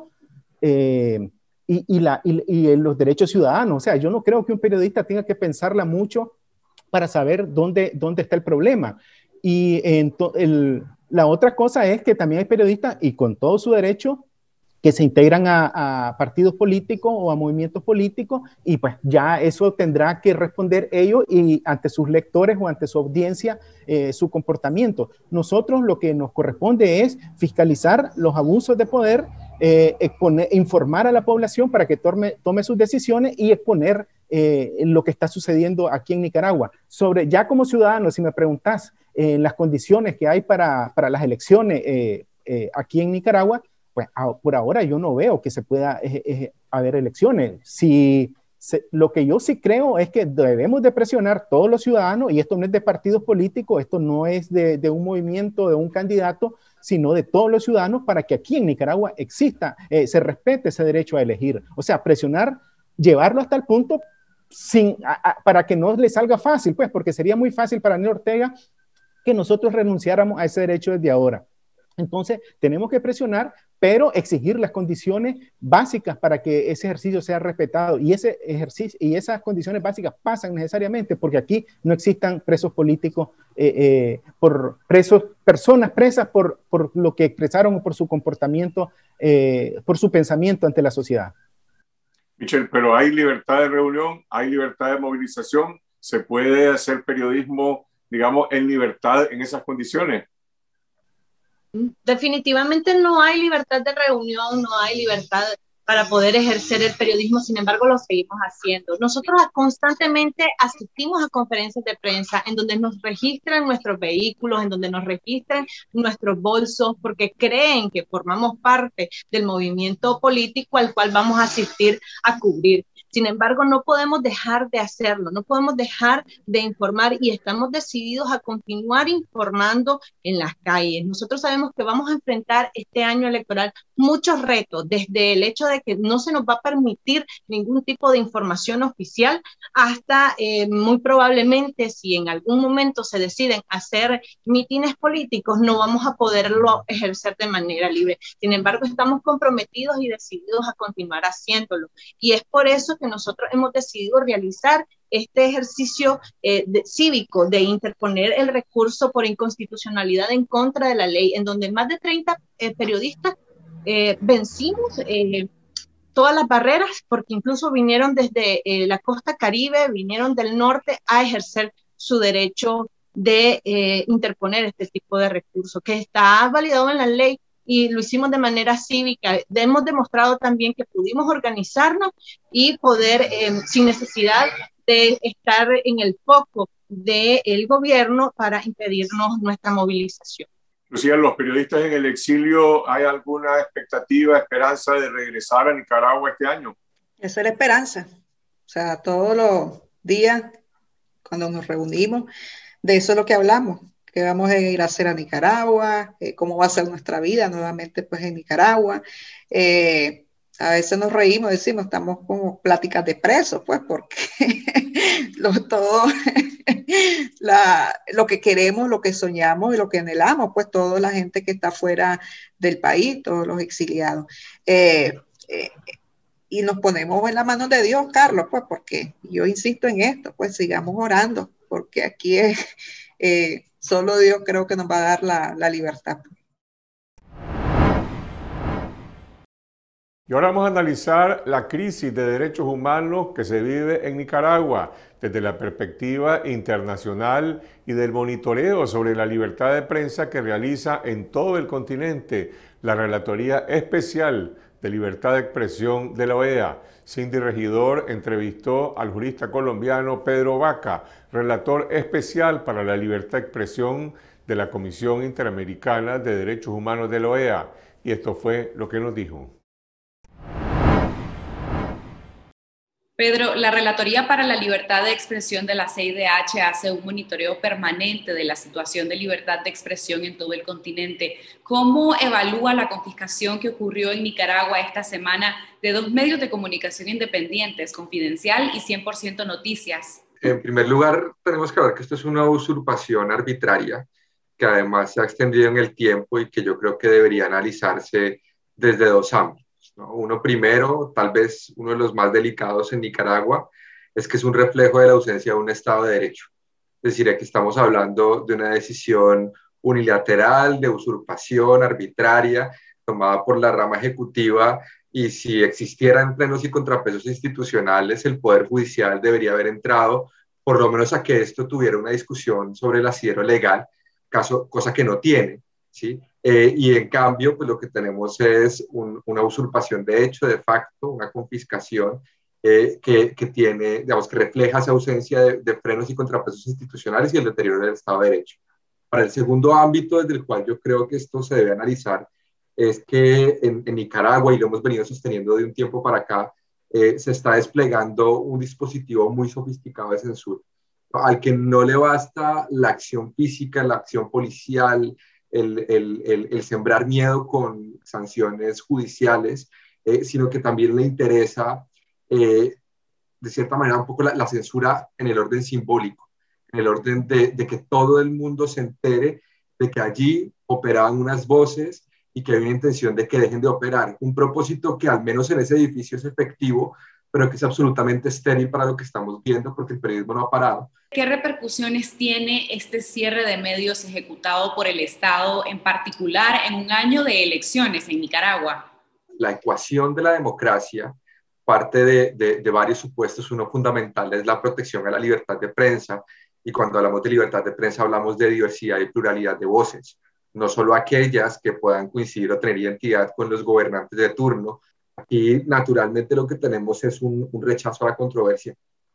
eh, y, y, la, y, y los derechos ciudadanos. O sea, yo no creo que un periodista tenga que pensarla mucho para saber dónde, dónde está el problema. Y en el, la otra cosa es que también hay periodistas, y con todo su derecho, que se integran a, a partidos políticos o a movimientos políticos, y pues ya eso tendrá que responder ellos y ante sus lectores o ante su audiencia eh, su comportamiento. Nosotros lo que nos corresponde es fiscalizar los abusos de poder, eh, exponer, informar a la población para que tome, tome sus decisiones y exponer eh, lo que está sucediendo aquí en Nicaragua. Sobre, ya como ciudadano, si me preguntás en eh, las condiciones que hay para, para las elecciones eh, eh, aquí en Nicaragua, pues a, por ahora yo no veo que se pueda eh, eh, haber elecciones. Si, se, lo que yo sí creo es que debemos de presionar todos los ciudadanos, y esto no es de partidos políticos, esto no es de, de un movimiento, de un candidato, sino de todos los ciudadanos para que aquí en Nicaragua exista, eh, se respete ese derecho a elegir. O sea, presionar, llevarlo hasta el punto sin, a, a, para que no le salga fácil, pues, porque sería muy fácil para Daniel Ortega que nosotros renunciáramos a ese derecho desde ahora. Entonces, tenemos que presionar, pero exigir las condiciones básicas para que ese ejercicio sea respetado. Y, ese ejercicio, y esas condiciones básicas pasan necesariamente porque aquí no existan presos políticos, eh, eh, por presos, personas presas por, por lo que expresaron o por su comportamiento, eh, por su pensamiento ante la sociedad. Michelle, pero hay libertad de reunión, hay libertad de movilización, se puede hacer periodismo, digamos, en libertad en esas condiciones. Definitivamente no hay libertad de reunión, no hay libertad para poder ejercer el periodismo, sin embargo lo seguimos haciendo. Nosotros constantemente asistimos a conferencias de prensa en donde nos registran nuestros vehículos, en donde nos registran nuestros bolsos, porque creen que formamos parte del movimiento político al cual vamos a asistir a cubrir. Sin embargo, no podemos dejar de hacerlo, no podemos dejar de informar y estamos decididos a continuar informando en las calles. Nosotros sabemos que vamos a enfrentar este año electoral muchos retos, desde el hecho de que no se nos va a permitir ningún tipo de información oficial hasta eh, muy probablemente si en algún momento se deciden hacer mítines políticos, no vamos a poderlo ejercer de manera libre. Sin embargo, estamos comprometidos y decididos a continuar haciéndolo. Y es por eso que nosotros hemos decidido realizar este ejercicio eh, de, cívico de interponer el recurso por inconstitucionalidad en contra de la ley, en donde más de treinta eh, periodistas eh, vencimos eh, todas las barreras, porque incluso vinieron desde eh, la costa caribe, vinieron del norte a ejercer su derecho de eh, interponer este tipo de recurso, que está validado en la ley y lo hicimos de manera cívica. Hemos demostrado también que pudimos organizarnos y poder, eh, sin necesidad de estar en el foco del gobierno para impedirnos nuestra movilización. Lucía, los periodistas en el exilio, ¿hay alguna expectativa, esperanza de regresar a Nicaragua este año? Esa es la esperanza. O sea, todos los días, cuando nos reunimos, de eso es lo que hablamos. ¿Qué vamos a ir a hacer a Nicaragua? Eh, ¿Cómo va a ser nuestra vida nuevamente pues, en Nicaragua? Eh, a veces nos reímos, decimos, estamos como pláticas de presos, pues, porque lo, todo, la, lo que queremos, lo que soñamos y lo que anhelamos, pues, toda la gente que está fuera del país, todos los exiliados. Eh, eh, y nos ponemos en la mano de Dios, Carlos, pues, porque yo insisto en esto, pues, sigamos orando, porque aquí es, eh, solo Dios creo que nos va a dar la, la libertad. Y ahora vamos a analizar la crisis de derechos humanos que se vive en Nicaragua desde la perspectiva internacional y del monitoreo sobre la libertad de prensa que realiza en todo el continente la Relatoría Especial de Libertad de Expresión de la O E A. Cindy Regidor entrevistó al jurista colombiano Pedro Vaca, relator especial para la libertad de expresión de la Comisión Interamericana de Derechos Humanos de la O E A. Y esto fue lo que nos dijo. Pedro, la Relatoría para la Libertad de Expresión de la C I D H hace un monitoreo permanente de la situación de libertad de expresión en todo el continente. ¿Cómo evalúa la confiscación que ocurrió en Nicaragua esta semana de dos medios de comunicación independientes, Confidencial y cien por ciento Noticias? En primer lugar, tenemos que ver que esto es una usurpación arbitraria que además se ha extendido en el tiempo y que yo creo que debería analizarse desde dos ámbitos. Uno primero, tal vez uno de los más delicados en Nicaragua, es que es un reflejo de la ausencia de un Estado de Derecho. Es decir, aquí estamos hablando de una decisión unilateral, de usurpación arbitraria, tomada por la rama ejecutiva, y si existieran plenos y contrapesos institucionales, el Poder Judicial debería haber entrado, por lo menos a que esto tuviera una discusión sobre el asidero legal, caso, cosa que no tiene, ¿sí? Eh, y en cambio, pues lo que tenemos es un, una usurpación de hecho, de facto, una confiscación eh, que, que tiene, digamos, que refleja esa ausencia de, de frenos y contrapesos institucionales y el deterioro del Estado de Derecho. Para el segundo ámbito desde el cual yo creo que esto se debe analizar es que en, en Nicaragua, y lo hemos venido sosteniendo de un tiempo para acá, eh, se está desplegando un dispositivo muy sofisticado de censura, al que no le basta la acción física, la acción policial, El, el, el, el sembrar miedo con sanciones judiciales, eh, sino que también le interesa, eh, de cierta manera, un poco la, la censura en el orden simbólico, en el orden de, de que todo el mundo se entere de que allí operaban unas voces y que hay una intención de que dejen de operar. Un propósito que al menos en ese edificio es efectivo, pero que es absolutamente estéril para lo que estamos viendo porque el periodismo no ha parado. ¿Qué repercusiones tiene este cierre de medios ejecutado por el Estado, en particular en un año de elecciones en Nicaragua? La ecuación de la democracia parte de, de, de varios supuestos. Uno fundamental es la protección a la libertad de prensa, y cuando hablamos de libertad de prensa hablamos de diversidad y pluralidad de voces, no solo aquellas que puedan coincidir o tener identidad con los gobernantes de turno. Aquí naturalmente lo que tenemos es un, un rechazo a la controversia,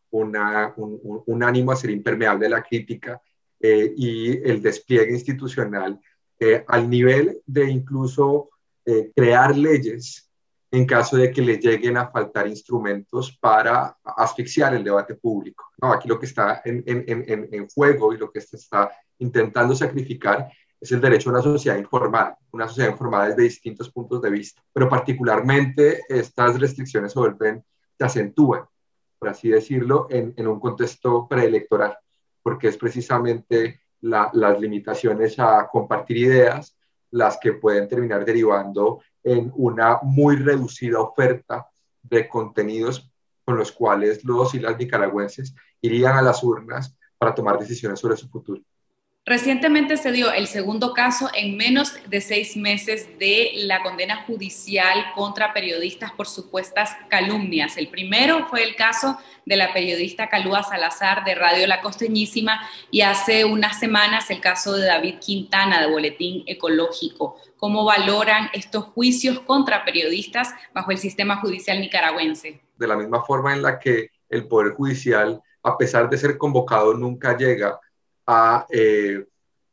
Una, un, un, un ánimo a ser impermeable a la crítica eh, y el despliegue institucional eh, al nivel de incluso eh, crear leyes en caso de que le lleguen a faltar instrumentos para asfixiar el debate público. No, aquí lo que está en, en, en, en juego y lo que se está intentando sacrificar es el derecho a una sociedad informada, una sociedad informada desde distintos puntos de vista, pero particularmente estas restricciones se vuelven, se acentúan, por así decirlo, en, en un contexto preelectoral, porque es precisamente la, las limitaciones a compartir ideas las que pueden terminar derivando en una muy reducida oferta de contenidos con los cuales los y las nicaragüenses irían a las urnas para tomar decisiones sobre su futuro. Recientemente se dio el segundo caso en menos de seis meses de la condena judicial contra periodistas por supuestas calumnias. El primero fue el caso de la periodista Kalua Salazar de Radio La Costeñísima y hace unas semanas el caso de David Quintana de Boletín Ecológico. ¿Cómo valoran estos juicios contra periodistas bajo el sistema judicial nicaragüense? De la misma forma en la que el Poder Judicial, a pesar de ser convocado, nunca llega A, eh,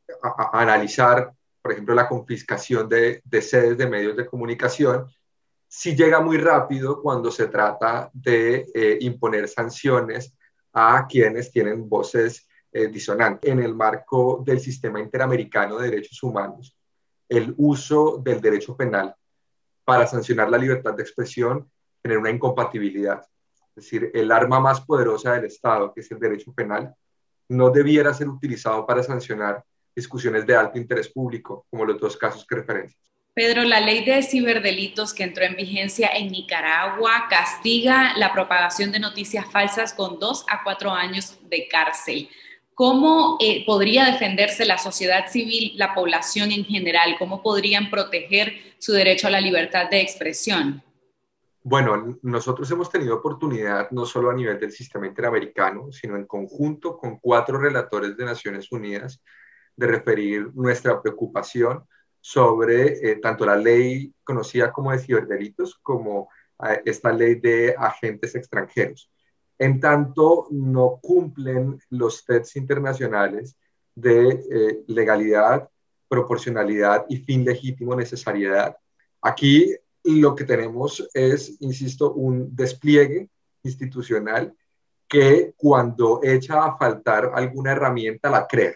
a, a analizar, por ejemplo, la confiscación de, de sedes de medios de comunicación, sí llega muy rápido cuando se trata de eh, imponer sanciones a quienes tienen voces eh, disonantes. En el marco del sistema interamericano de derechos humanos, el uso del derecho penal para sancionar la libertad de expresión genera una incompatibilidad. Es decir, el arma más poderosa del Estado, que es el derecho penal, no debiera ser utilizado para sancionar discusiones de alto interés público, como los dos casos que referencias. Pedro, la ley de ciberdelitos que entró en vigencia en Nicaragua castiga la propagación de noticias falsas con dos a cuatro años de cárcel. ¿Cómo eh, podría defenderse la sociedad civil, la población en general? ¿Cómo podrían proteger su derecho a la libertad de expresión? Bueno, nosotros hemos tenido oportunidad no solo a nivel del sistema interamericano, sino en conjunto con cuatro relatores de Naciones Unidas de referir nuestra preocupación sobre eh, tanto la ley conocida como de ciberdelitos como eh, esta ley de agentes extranjeros. En tanto no cumplen los tests internacionales de eh, legalidad, proporcionalidad y fin legítimo necesariedad. Aquí lo que tenemos es, insisto, un despliegue institucional que cuando echa a faltar alguna herramienta la crea.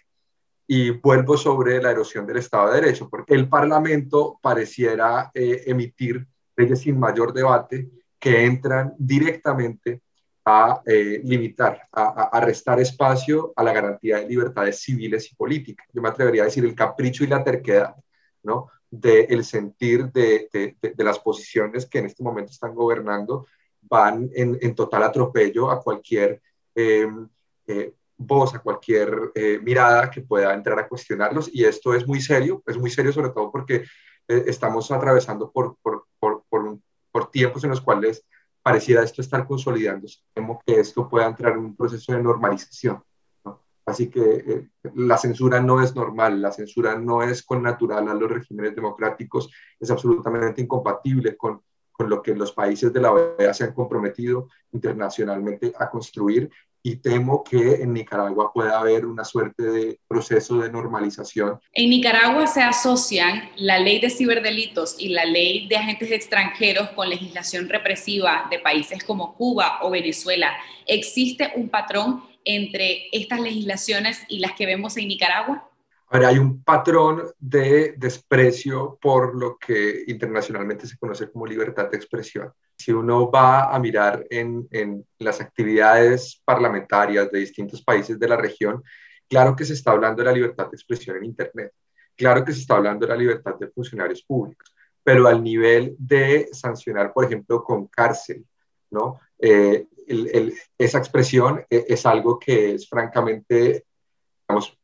Y vuelvo sobre la erosión del Estado de Derecho, porque el Parlamento pareciera eh, emitir leyes sin mayor debate que entran directamente a eh, limitar, a, a restar espacio a la garantía de libertades civiles y políticas. Yo me atrevería a decir el capricho y la terquedad, ¿no?, del sentir de, de, de, de las posiciones que en este momento están gobernando van en, en total atropello a cualquier eh, eh, voz, a cualquier eh, mirada que pueda entrar a cuestionarlos, y esto es muy serio, es muy serio sobre todo porque eh, estamos atravesando por, por, por, por, un, por tiempos en los cuales pareciera esto estar consolidándose. Temo que esto pueda entrar en un proceso de normalización, ¿no? Así que eh, la censura no es normal, la censura no es connatural a los regímenes democráticos, es absolutamente incompatible con, con lo que los países de la O E A se han comprometido internacionalmente a construir, y temo que en Nicaragua pueda haber una suerte de proceso de normalización. En Nicaragua se asocian la ley de ciberdelitos y la ley de agentes extranjeros con legislación represiva de países como Cuba o Venezuela. ¿Existe un patrón entre estas legislaciones y las que vemos en Nicaragua? Ahora, hay un patrón de desprecio por lo que internacionalmente se conoce como libertad de expresión. Si uno va a mirar en, en las actividades parlamentarias de distintos países de la región, claro que se está hablando de la libertad de expresión en Internet, claro que se está hablando de la libertad de funcionarios públicos, pero al nivel de sancionar, por ejemplo, con cárcel, ¿no? Eh, el, el, esa expresión es algo que es francamente, digamos,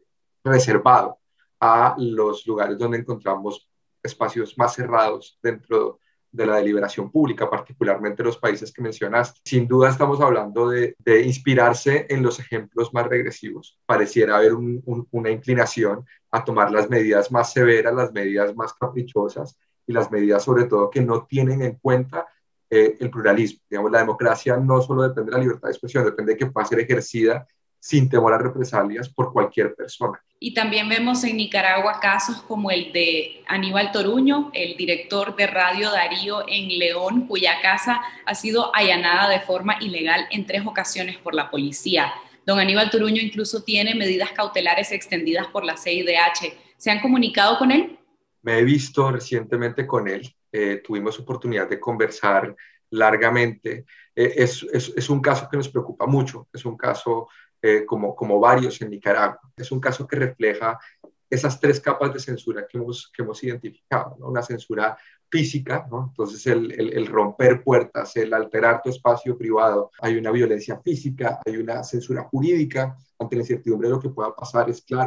reservado a los lugares donde encontramos espacios más cerrados dentro de la deliberación pública, particularmente los países que mencionaste. Sin duda estamos hablando de, de inspirarse en los ejemplos más regresivos. Pareciera haber un, un, una inclinación a tomar las medidas más severas, las medidas más caprichosas y las medidas sobre todo que no tienen en cuenta eh, el pluralismo. Digamos, la democracia no solo depende de la libertad de expresión, depende de que pueda ser ejercida sin temor a represalias por cualquier persona. Y también vemos en Nicaragua casos como el de Aníbal Toruño, el director de Radio Darío en León, cuya casa ha sido allanada de forma ilegal en tres ocasiones por la policía. Don Aníbal Toruño incluso tiene medidas cautelares extendidas por la C I D H. ¿Se han comunicado con él? Me he visto recientemente con él. Eh, tuvimos oportunidad de conversar largamente. Eh, es, es, es un caso que nos preocupa mucho. Es un caso Eh, como, como varios en Nicaragua. Es un caso que refleja esas tres capas de censura que hemos, que hemos identificado, ¿no? Una censura física, ¿no? Entonces el, el, el romper puertas, el alterar tu espacio privado. Hay una violencia física, hay una censura jurídica ante la incertidumbre de lo que pueda pasar, es claro.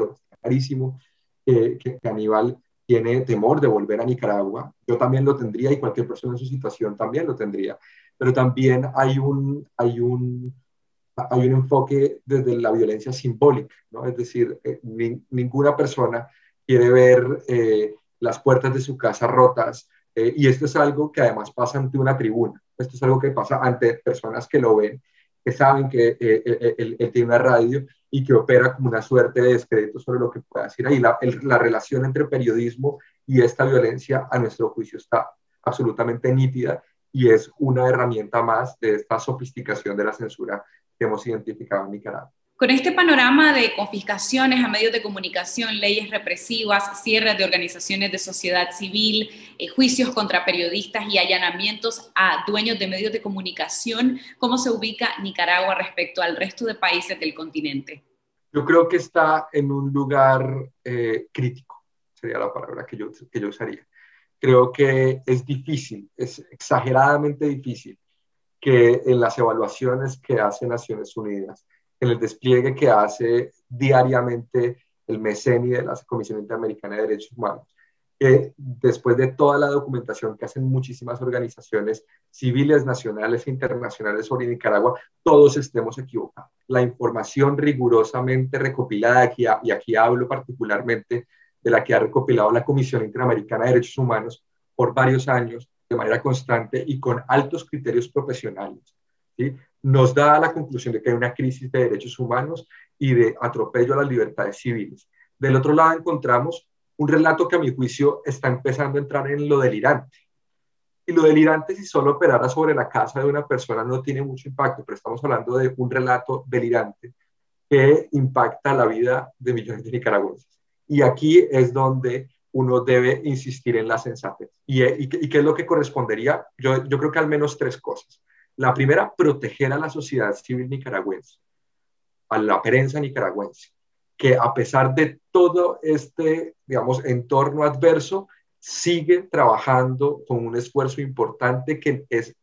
clarísimo que, que, que Aníbal tiene temor de volver a Nicaragua. Yo también lo tendría y cualquier persona en su situación también lo tendría. Pero también hay un, hay un, hay un enfoque desde la violencia simbólica, ¿no? Es decir, eh, ni, ninguna persona quiere ver eh, las puertas de su casa rotas, eh, y esto es algo que además pasa ante una tribuna. Esto es algo que pasa ante personas que lo ven, que saben que eh, él, él tiene una radio y que opera como una suerte de descrédito sobre lo que pueda decir ahí. La, el, la relación entre periodismo y esta violencia, a nuestro juicio, está absolutamente nítida y es una herramienta más de esta sofisticación de la censura que hemos identificado en Nicaragua. Con este panorama de confiscaciones a medios de comunicación, leyes represivas, cierres de organizaciones de sociedad civil, eh, juicios contra periodistas y allanamientos a dueños de medios de comunicación, ¿cómo se ubica Nicaragua respecto al resto de países del continente? Yo creo que está en un lugar eh, crítico, sería la palabra que yo, que yo usaría. Creo que es difícil, es exageradamente difícil que en las evaluaciones que hace Naciones Unidas, en el despliegue que hace diariamente el MECENI de la Comisión Interamericana de Derechos Humanos, que después de toda la documentación que hacen muchísimas organizaciones civiles, nacionales e internacionales sobre Nicaragua, todos estemos equivocados. La información rigurosamente recopilada, aquí, y aquí hablo particularmente de la que ha recopilado la Comisión Interamericana de Derechos Humanos por varios años, de manera constante y con altos criterios profesionales, ¿sí?, nos da la conclusión de que hay una crisis de derechos humanos y de atropello a las libertades civiles. Del otro lado encontramos un relato que a mi juicio está empezando a entrar en lo delirante. Y lo delirante, si solo operara sobre la casa de una persona, no tiene mucho impacto, pero estamos hablando de un relato delirante que impacta la vida de millones de nicaragüenses. Y aquí es donde uno debe insistir en la sensatez. ¿Y, y, y qué es lo que correspondería? Yo, yo creo que al menos tres cosas. La primera, proteger a la sociedad civil nicaragüense, a la prensa nicaragüense, que a pesar de todo este, digamos, entorno adverso, sigue trabajando con un esfuerzo importante que es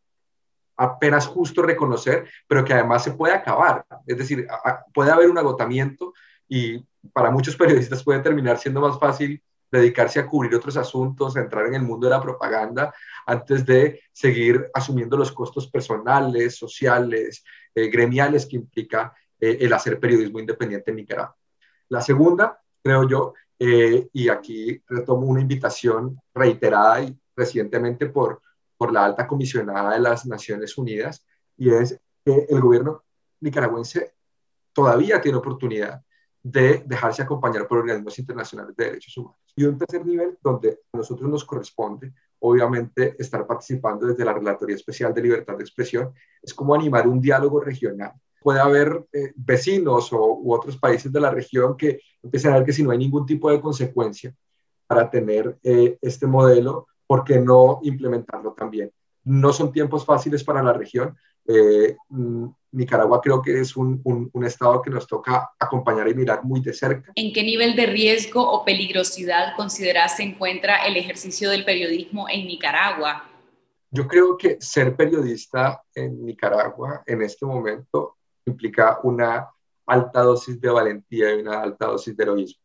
apenas justo reconocer, pero que además se puede acabar. Es decir, puede haber un agotamiento y para muchos periodistas puede terminar siendo más fácil dedicarse a cubrir otros asuntos, a entrar en el mundo de la propaganda, antes de seguir asumiendo los costos personales, sociales, eh, gremiales que implica eh, el hacer periodismo independiente en Nicaragua. La segunda, creo yo, eh, y aquí retomo una invitación reiterada y recientemente por, por la alta comisionada de las Naciones Unidas, y es que el gobierno nicaragüense todavía tiene oportunidad de dejarse acompañar por organismos internacionales de derechos humanos. Y un tercer nivel, donde a nosotros nos corresponde, obviamente, estar participando desde la Relatoría Especial de Libertad de Expresión, es como animar un diálogo regional. Puede haber eh, vecinos o, u otros países de la región que empiecen a ver que si no hay ningún tipo de consecuencia para tener eh, este modelo, ¿por qué no implementarlo también? No son tiempos fáciles para la región. Eh, Nicaragua creo que es un, un, un estado que nos toca acompañar y mirar muy de cerca. ¿En qué nivel de riesgo o peligrosidad consideras se encuentra el ejercicio del periodismo en Nicaragua? Yo creo que ser periodista en Nicaragua en este momento implica una alta dosis de valentía y una alta dosis de heroísmo.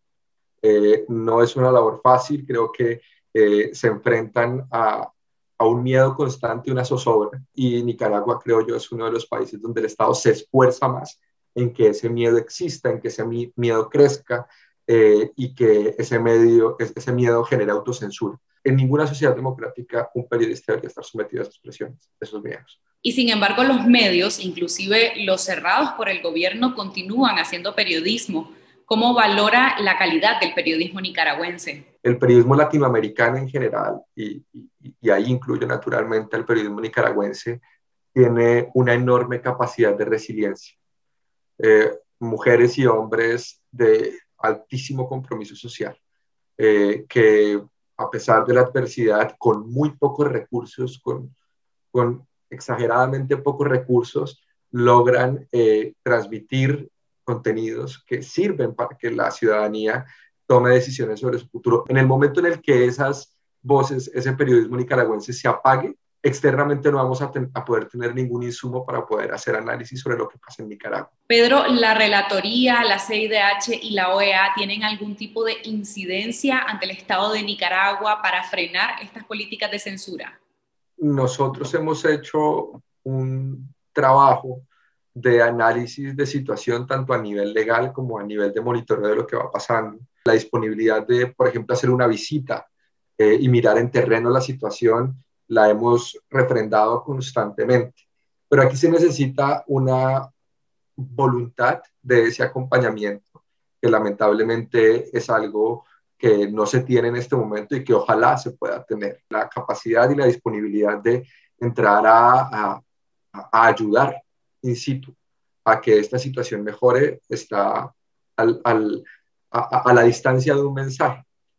Eh, no es una labor fácil, creo que eh, se enfrentan a a un miedo constante y una zozobra, y Nicaragua, creo yo, es uno de los países donde el Estado se esfuerza más en que ese miedo exista, en que ese mi miedo crezca eh, y que ese, medio, ese miedo genere autocensura. En ninguna sociedad democrática un periodista debería estar sometido a esas presiones, a esos miedos. Y sin embargo los medios, inclusive los cerrados por el gobierno, continúan haciendo periodismo. ¿Cómo valora la calidad del periodismo nicaragüense? El periodismo latinoamericano en general, y, y, y ahí incluye naturalmente el periodismo nicaragüense, tiene una enorme capacidad de resiliencia. Eh, mujeres y hombres de altísimo compromiso social, eh, que a pesar de la adversidad, con muy pocos recursos, con, con exageradamente pocos recursos, logran eh, transmitir contenidos que sirven para que la ciudadanía tome decisiones sobre su futuro. En el momento en el que esas voces, ese periodismo nicaragüense se apague, externamente no vamos a, a poder tener ningún insumo para poder hacer análisis sobre lo que pasa en Nicaragua. Pedro, ¿la Relatoría, la C I D H y la O E A tienen algún tipo de incidencia ante el Estado de Nicaragua para frenar estas políticas de censura? Nosotros hemos hecho un trabajo de análisis de situación tanto a nivel legal como a nivel de monitoreo de lo que va pasando. La disponibilidad de, por ejemplo, hacer una visita eh, y mirar en terreno la situación la hemos refrendado constantemente. Pero aquí se necesita una voluntad de ese acompañamiento, que lamentablemente es algo que no se tiene en este momento y que ojalá se pueda tener. La capacidad y la disponibilidad de entrar a, a, a ayudar in situ a que esta situación mejore está al, al, a, a la distancia de un mensaje.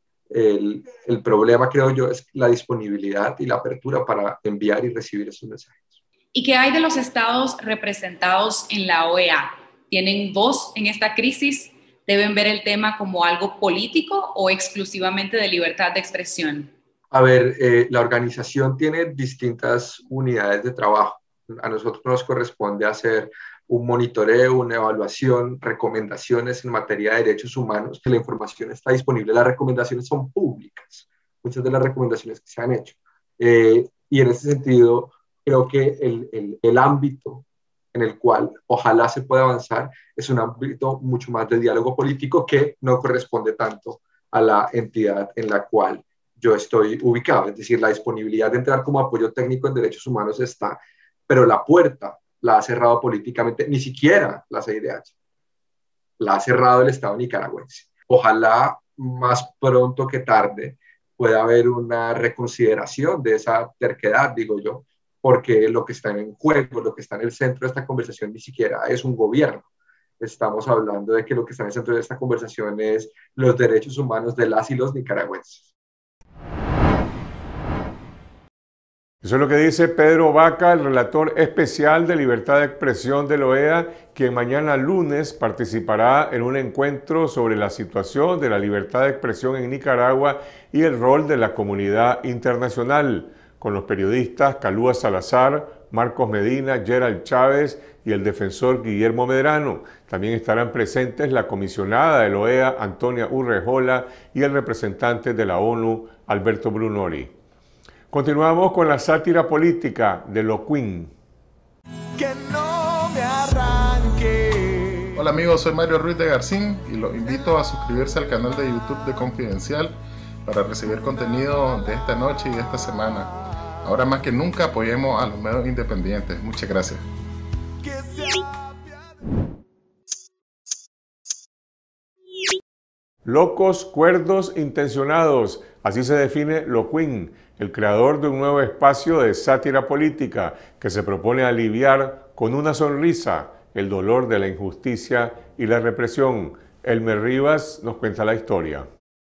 El, el problema, creo yo, es la disponibilidad y la apertura para enviar y recibir esos mensajes. ¿Y qué hay de los estados representados en la O E A? ¿Tienen voz en esta crisis? ¿Deben ver el tema como algo político o exclusivamente de libertad de expresión? A ver, eh, la organización tiene distintas unidades de trabajo. A nosotros nos corresponde hacer un monitoreo, una evaluación, recomendaciones en materia de derechos humanos. La información está disponible, las recomendaciones son públicas, muchas de las recomendaciones que se han hecho. Eh, y en ese sentido, creo que el, el, el ámbito en el cual ojalá se pueda avanzar es un ámbito mucho más de diálogo político que no corresponde tanto a la entidad en la cual yo estoy ubicado. Es decir, la disponibilidad de entrar como apoyo técnico en derechos humanos está, pero la puerta la ha cerrado políticamente, ni siquiera la C I D H, la ha cerrado el Estado nicaragüense. Ojalá más pronto que tarde pueda haber una reconsideración de esa terquedad, digo yo, porque lo que está en juego, lo que está en el centro de esta conversación ni siquiera es un gobierno. Estamos hablando de que lo que está en el centro de esta conversación es los derechos humanos de las y los nicaragüenses. Eso es lo que dice Pedro Vaca, el relator especial de libertad de expresión de la O E A, quien mañana lunes participará en un encuentro sobre la situación de la libertad de expresión en Nicaragua y el rol de la comunidad internacional, con los periodistas Calúa Salazar, Marcos Medina, Gerald Chávez y el defensor Guillermo Medrano. También estarán presentes la comisionada de la O E A, Antonia Urrejola, y el representante de la ONU, Alberto Brunori. Continuamos con la sátira política de Loquín. Que no me arranque. Hola amigos, soy Mario Ruiz de Garcín y los invito a suscribirse al canal de YouTube de Confidencial para recibir contenido de esta noche y de esta semana. Ahora más que nunca apoyemos a los medios independientes. Muchas gracias. Locos, cuerdos, intencionados. Así se define Loquín, el creador de un nuevo espacio de sátira política que se propone aliviar con una sonrisa el dolor de la injusticia y la represión. Elmer Rivas nos cuenta la historia.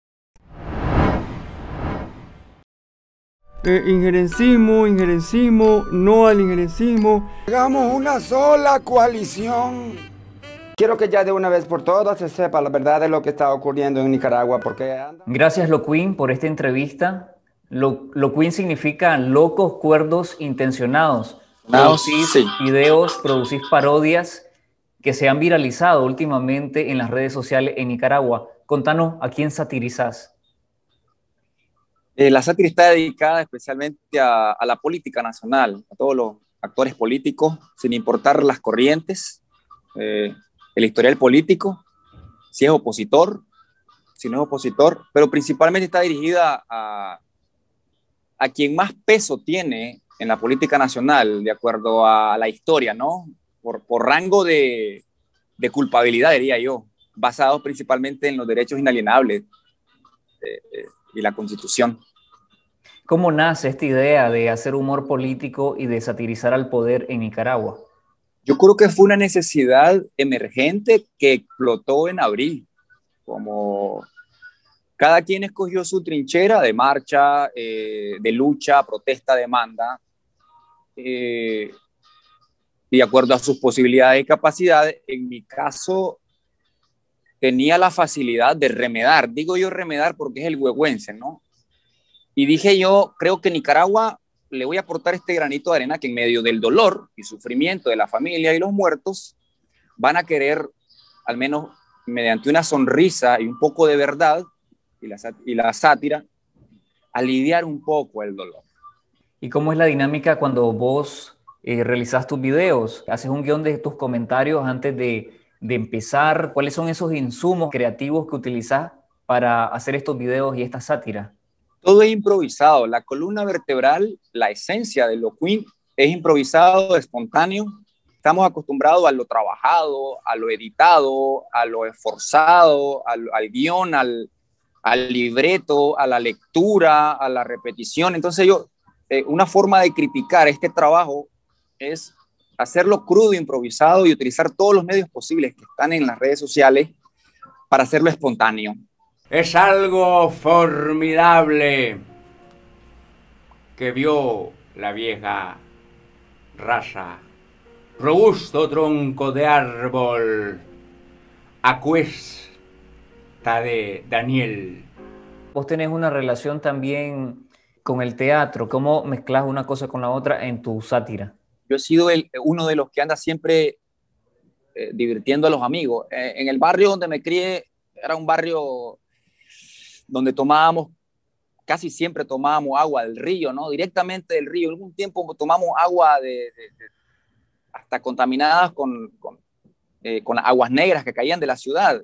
Eh, injerencismo, injerencismo, no al injerencismo. Hagamos una sola coalición. Quiero que ya de una vez por todas se sepa la verdad de lo que está ocurriendo en Nicaragua. Porque anda... Gracias, Loquín, por esta entrevista. Lo, Loquín significa locos, cuerdos, intencionados. Producís sí. videos, producís parodias que se han viralizado últimamente en las redes sociales en Nicaragua. Contanos, ¿a quién satirizás? Eh, la sátira está dedicada especialmente a, a la política nacional, a todos los actores políticos, sin importar las corrientes, eh, el historial político, si es opositor, si no es opositor, pero principalmente está dirigida a, a quien más peso tiene en la política nacional, de acuerdo a la historia, ¿no? Por, por rango de, de culpabilidad, diría yo, basado principalmente en los derechos inalienables eh, eh, y la Constitución. ¿Cómo nace esta idea de hacer humor político y de satirizar al poder en Nicaragua? Yo creo que fue una necesidad emergente que explotó en abril, como cada quien escogió su trinchera de marcha, eh, de lucha, protesta, demanda, eh, y de acuerdo a sus posibilidades y capacidades. En mi caso, tenía la facilidad de remedar, digo yo remedar porque es el huehuense, ¿no? Y dije yo, creo que Nicaragua le voy a aportar este granito de arena que en medio del dolor y sufrimiento de la familia y los muertos van a querer, al menos mediante una sonrisa y un poco de verdad y la, y la sátira, aliviar un poco el dolor. ¿Y cómo es la dinámica cuando vos eh, realizás tus videos? ¿Haces un guión de tus comentarios antes de, de empezar? ¿Cuáles son esos insumos creativos que utilizás para hacer estos videos y esta sátira? Todo es improvisado. La columna vertebral, la esencia de Lo Queen, es improvisado, espontáneo. Estamos acostumbrados a lo trabajado, a lo editado, a lo esforzado, al, al guión, al, al libreto, a la lectura, a la repetición. Entonces yo, eh, una forma de criticar este trabajo es hacerlo crudo, improvisado y utilizar todos los medios posibles que están en las redes sociales para hacerlo espontáneo. Es algo formidable que vio la vieja raza. Robusto tronco de árbol, a cuesta de Daniel. Vos tenés una relación también con el teatro. ¿Cómo mezclas una cosa con la otra en tu sátira? Yo he sido el, uno de los que anda siempre eh, divirtiendo a los amigos. Eh, en el barrio donde me crié, era un barrio donde tomábamos, casi siempre tomábamos agua del río, ¿no? Directamente del río. En algún tiempo tomamos agua de, de, de, hasta contaminadas con, con, eh, con aguas negras que caían de la ciudad.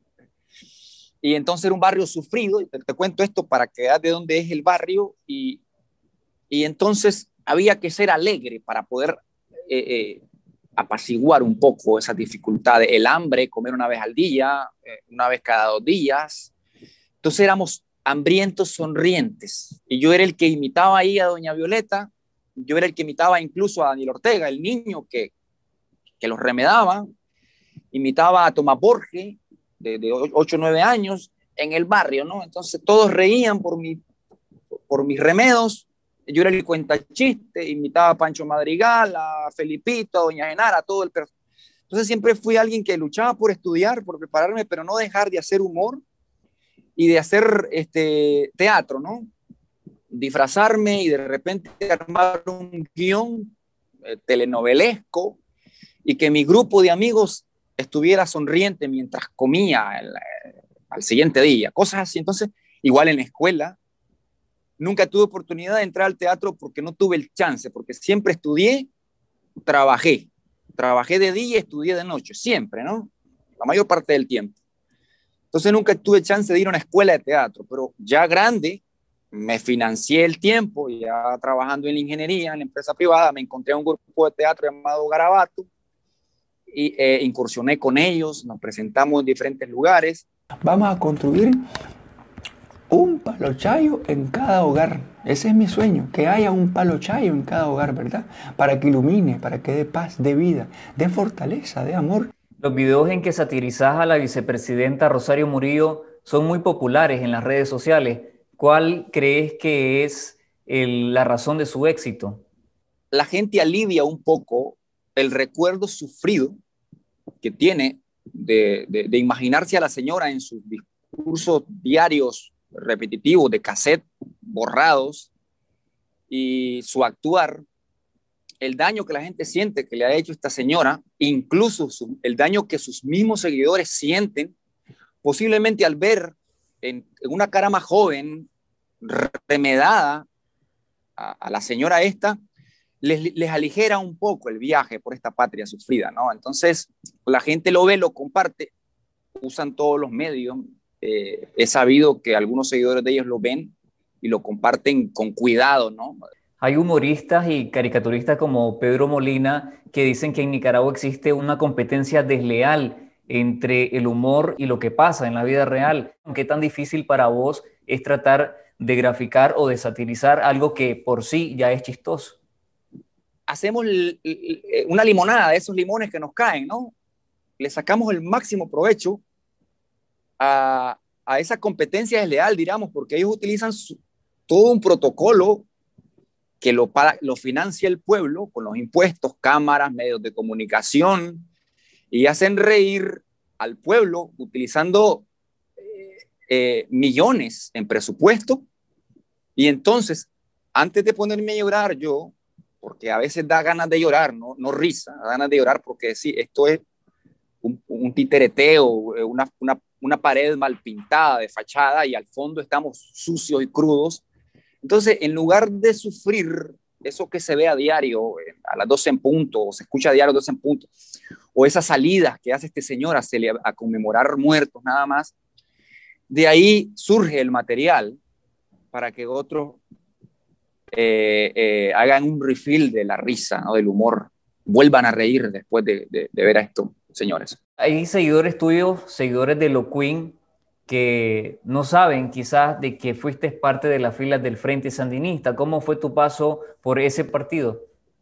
Y entonces era un barrio sufrido, y te, te cuento esto para que veas de dónde es el barrio, y, y entonces había que ser alegre para poder eh, eh, apaciguar un poco esas dificultades, el hambre, comer una vez al día, eh, una vez cada dos días. Entonces éramos hambrientos, sonrientes, y yo era el que imitaba ahí a doña Violeta, yo era el que imitaba incluso a Daniel Ortega, el niño que, que los remedaba, imitaba a Tomás Borges, de, de ocho o nueve años, en el barrio, ¿no? Entonces todos reían por, mi, por mis remedos, yo era el cuentachiste, imitaba a Pancho Madrigal, a Felipito, a doña Genara, a todo el personal. Entonces siempre fui alguien que luchaba por estudiar, por prepararme, pero no dejar de hacer humor y de hacer este, teatro, ¿no? Disfrazarme y de repente armar un guión eh, telenovelesco y que mi grupo de amigos estuviera sonriente mientras comía el, eh, al siguiente día, cosas así. Entonces, igual en la escuela, nunca tuve oportunidad de entrar al teatro porque no tuve el chance, porque siempre estudié, trabajé, trabajé de día y estudié de noche, siempre, ¿no? La mayor parte del tiempo. Entonces nunca tuve chance de ir a una escuela de teatro, pero ya grande, me financié el tiempo, ya trabajando en la ingeniería, en la empresa privada, me encontré a un grupo de teatro llamado Garabato y eh, incursioné con ellos, nos presentamos en diferentes lugares. Vamos a construir un palo chayo en cada hogar. Ese es mi sueño, que haya un palo chayo en cada hogar, ¿verdad? Para que ilumine, para que dé paz, dé vida, dé fortaleza, dé amor. Los videos en que satirizás a la vicepresidenta Rosario Murillo son muy populares en las redes sociales. ¿Cuál crees que es el, la razón de su éxito? La gente alivia un poco el recuerdo sufrido que tiene de, de, de imaginarse a la señora en sus discursos diarios repetitivos de cassette borrados y su actuar, el daño que la gente siente que le ha hecho esta señora, incluso su, el daño que sus mismos seguidores sienten, posiblemente al ver en, en una cara más joven, remedada a, a la señora esta, les, les aligera un poco el viaje por esta patria sufrida, ¿no? Entonces, la gente lo ve, lo comparte, usan todos los medios. Eh, he sabido que algunos seguidores de ellos lo ven y lo comparten con cuidado, ¿no? Hay humoristas y caricaturistas como Pedro Molina que dicen que en Nicaragua existe una competencia desleal entre el humor y lo que pasa en la vida real. ¿Qué tan difícil para vos es tratar de graficar o de satirizar algo que por sí ya es chistoso? Hacemos una limonada de esos limones que nos caen, ¿no? Le sacamos el máximo provecho a, a esa competencia desleal, diríamos, porque ellos utilizan su, todo un protocolo que lo, para, lo financia el pueblo con los impuestos, cámaras, medios de comunicación, y hacen reír al pueblo utilizando eh, eh, millones en presupuesto, y entonces antes de ponerme a llorar yo, porque a veces da ganas de llorar, no, no risa, da ganas de llorar porque sí, esto es un, un titereteo, una, una, una pared mal pintada de fachada y al fondo estamos sucios y crudos. Entonces, en lugar de sufrir eso que se ve a diario, a las doce en punto, o se escucha a diario a las doce en punto, o esas salidas que hace este señor a, a conmemorar muertos nada más, de ahí surge el material para que otros eh, eh, hagan un refill de la risa, ¿no? Del humor, vuelvan a reír después de, de, de ver a estos señores. Hay seguidores tuyos, seguidores de Lo Queen, que no saben quizás de que fuiste parte de las filas del Frente Sandinista. ¿Cómo fue tu paso por ese partido?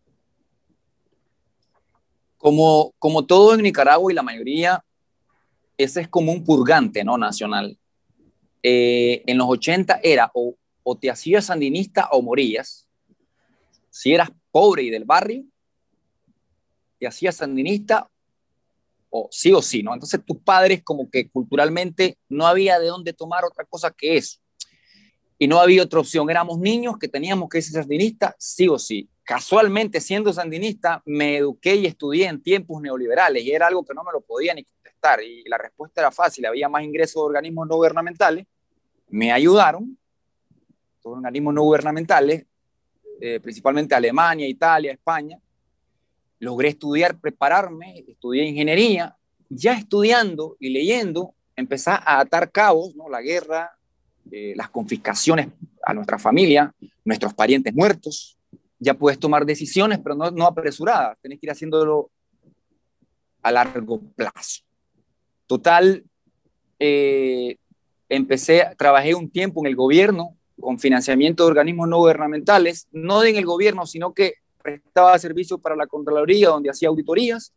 Como, como todo en Nicaragua y la mayoría, ese es como un purgante, ¿no? Nacional. Eh, en los ochenta era o, o te hacías sandinista o morías. Si eras pobre y del barrio, te hacías sandinista o sí o sí, ¿no? Entonces tus padres como que culturalmente no había de dónde tomar otra cosa que eso. Y no había otra opción. Éramos niños que teníamos que ser sandinistas sí o sí. Casualmente, siendo sandinista, me eduqué y estudié en tiempos neoliberales y era algo que no me lo podía ni contestar. Y la respuesta era fácil. Había más ingresos de organismos no gubernamentales. Me ayudaron. Los organismos no gubernamentales, eh, principalmente Alemania, Italia, España. Logré estudiar, prepararme, estudié ingeniería. Ya estudiando y leyendo, empecé a atar cabos, ¿no? La guerra, eh, las confiscaciones a nuestra familia, nuestros parientes muertos. Ya puedes tomar decisiones, pero no, no apresuradas. Tenés que ir haciéndolo a largo plazo. Total, eh, empecé, trabajé un tiempo en el gobierno con financiamiento de organismos no gubernamentales, no en el gobierno, sino que prestaba servicio para la Contraloría, donde hacía auditorías,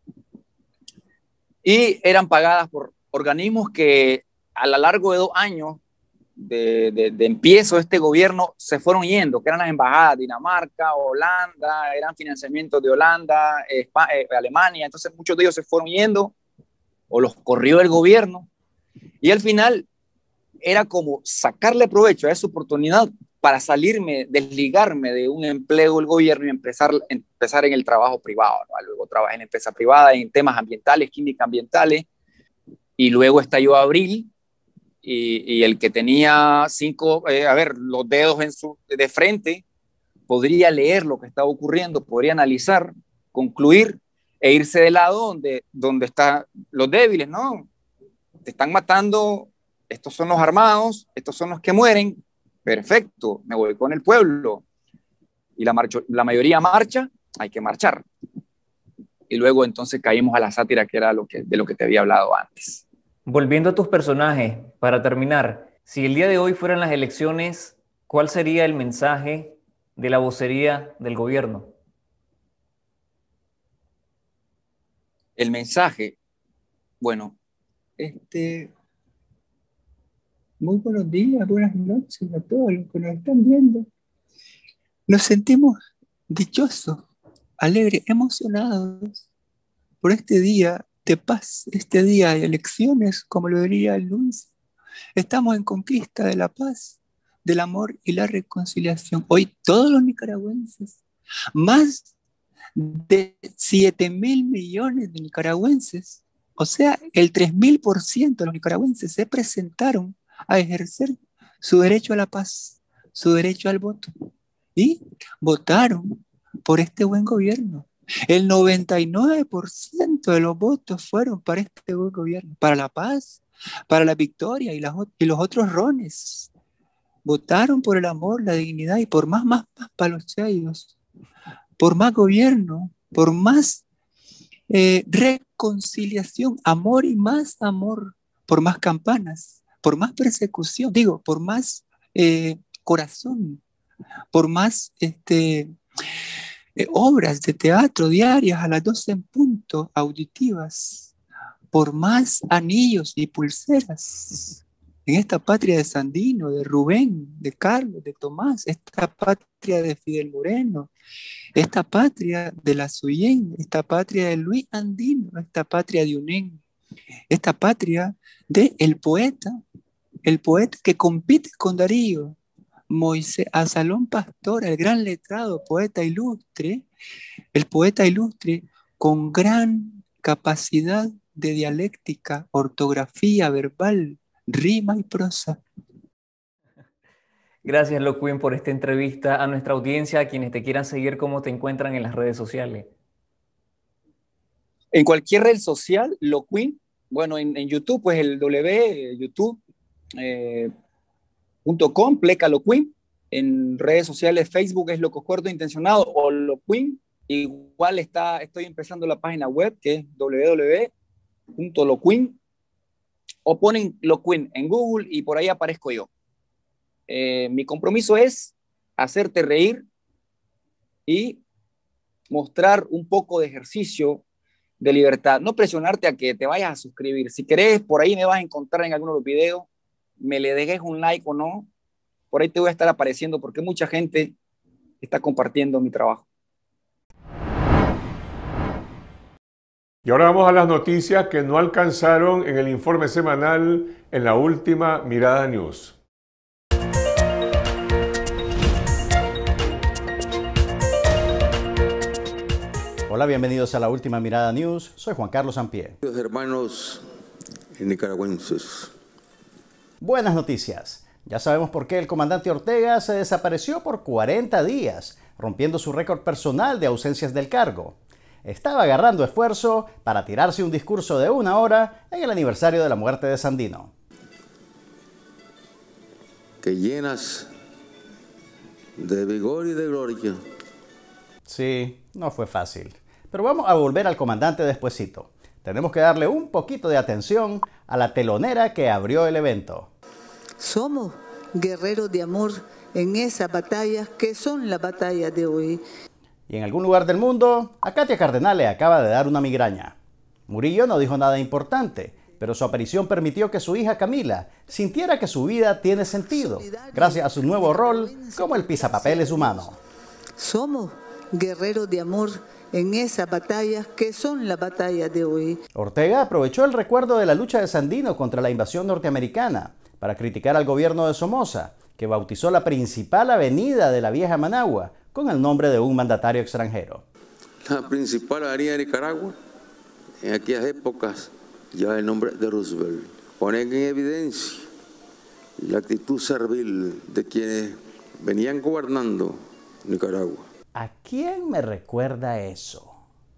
y eran pagadas por organismos que a lo largo de dos años de, de, de empiezo de este gobierno se fueron yendo, que eran las embajadas, Dinamarca, Holanda, eran financiamientos de Holanda, España, eh, Alemania, entonces muchos de ellos se fueron yendo o los corrió el gobierno, y al final era como sacarle provecho a esa oportunidad para salirme, desligarme de un empleo del gobierno y empezar, empezar en el trabajo privado, ¿no? Luego trabajé en empresa privada en temas ambientales, química ambientales, y luego estalló Abril, y, y el que tenía cinco, eh, a ver, los dedos en su, de frente, podría leer lo que estaba ocurriendo, podría analizar, concluir e irse del lado donde, donde están los débiles, ¿no? Te están matando, estos son los armados, estos son los que mueren. Perfecto, me voy con el pueblo. Y la, marcho, la mayoría marcha, hay que marchar. Y luego entonces caímos a la sátira, que era lo que, de lo que te había hablado antes. Volviendo a tus personajes, para terminar, si el día de hoy fueran las elecciones, ¿cuál sería el mensaje de la vocería del gobierno? El mensaje, bueno, este... Muy buenos días, buenas noches a todos los que nos están viendo. Nos sentimos dichosos, alegres, emocionados por este día de paz, este día de elecciones, como lo diría el Luis. Estamos en conquista de la paz, del amor y la reconciliación. Hoy todos los nicaragüenses, más de siete mil millones de nicaragüenses, o sea, el tres mil por ciento de los nicaragüenses se presentaron a ejercer su derecho a la paz, su derecho al voto, y votaron por este buen gobierno. El noventa y nueve por ciento de los votos fueron para este buen gobierno, para la paz, para la victoria y, las, y los otros rones. Votaron por el amor, la dignidad y por más, más, más para los chayos, por más gobierno, por más eh, reconciliación, amor y más amor, por más campanas, por más persecución, digo, por más eh, corazón, por más este, eh, obras de teatro diarias a las doce en punto, auditivas, por más anillos y pulseras en esta patria de Sandino, de Rubén, de Carlos, de Tomás, esta patria de Fidel Moreno, esta patria de la Suyén, esta patria de Luis Andino, esta patria de Unén, esta patria de el poeta, el poeta que compite con Darío Moisés, a Salón Pastor, el gran letrado, poeta ilustre, el poeta ilustre con gran capacidad de dialéctica, ortografía verbal, rima y prosa. Gracias, Loquín, por esta entrevista. A nuestra audiencia, a quienes te quieran seguir, ¿cómo te encuentran en las redes sociales? En cualquier red social, Loquín. Bueno, en, en YouTube, pues el w, youtube eh, punto com, pleca Loquín. En redes sociales, Facebook es Lococuerdo Intencionado o Loquín. Igual está, estoy empezando la página web que es w w w punto loquín o ponen Loquín en Google y por ahí aparezco yo. Eh, mi compromiso es hacerte reír y mostrar un poco de ejercicio de libertad, no presionarte a que te vayas a suscribir. Si querés, por ahí me vas a encontrar en alguno de los videos, me le dejes un like o no, por ahí te voy a estar apareciendo porque mucha gente está compartiendo mi trabajo. Y ahora vamos a las noticias que no alcanzaron en el informe semanal en la última Mirada News. Hola, bienvenidos a la última Mirada News. Soy Juan Carlos Sampié. Hermanos nicaragüenses. Buenas noticias. Ya sabemos por qué el comandante Ortega se desapareció por cuarenta días, rompiendo su récord personal de ausencias del cargo. Estaba agarrando esfuerzo para tirarse un discurso de una hora en el aniversario de la muerte de Sandino. Que llenas de vigor y de gloria. Sí, no fue fácil. Pero vamos a volver al comandante despuesito. Tenemos que darle un poquito de atención a la telonera que abrió el evento. Somos guerreros de amor en esas batallas que son las batallas de hoy. Y en algún lugar del mundo, a Katia Cardenal le acaba de dar una migraña. Murillo no dijo nada importante, pero su aparición permitió que su hija Camila sintiera que su vida tiene sentido, gracias a su nuevo rol como el pisapapeles humano. Somos guerreros de amor en esas batallas que son las batallas de hoy. Ortega aprovechó el recuerdo de la lucha de Sandino contra la invasión norteamericana para criticar al gobierno de Somoza, que bautizó la principal avenida de la vieja Managua con el nombre de un mandatario extranjero. La principal avenida de Nicaragua, en aquellas épocas, lleva el nombre de Roosevelt. Ponen en evidencia la actitud servil de quienes venían gobernando Nicaragua. ¿A quién me recuerda eso?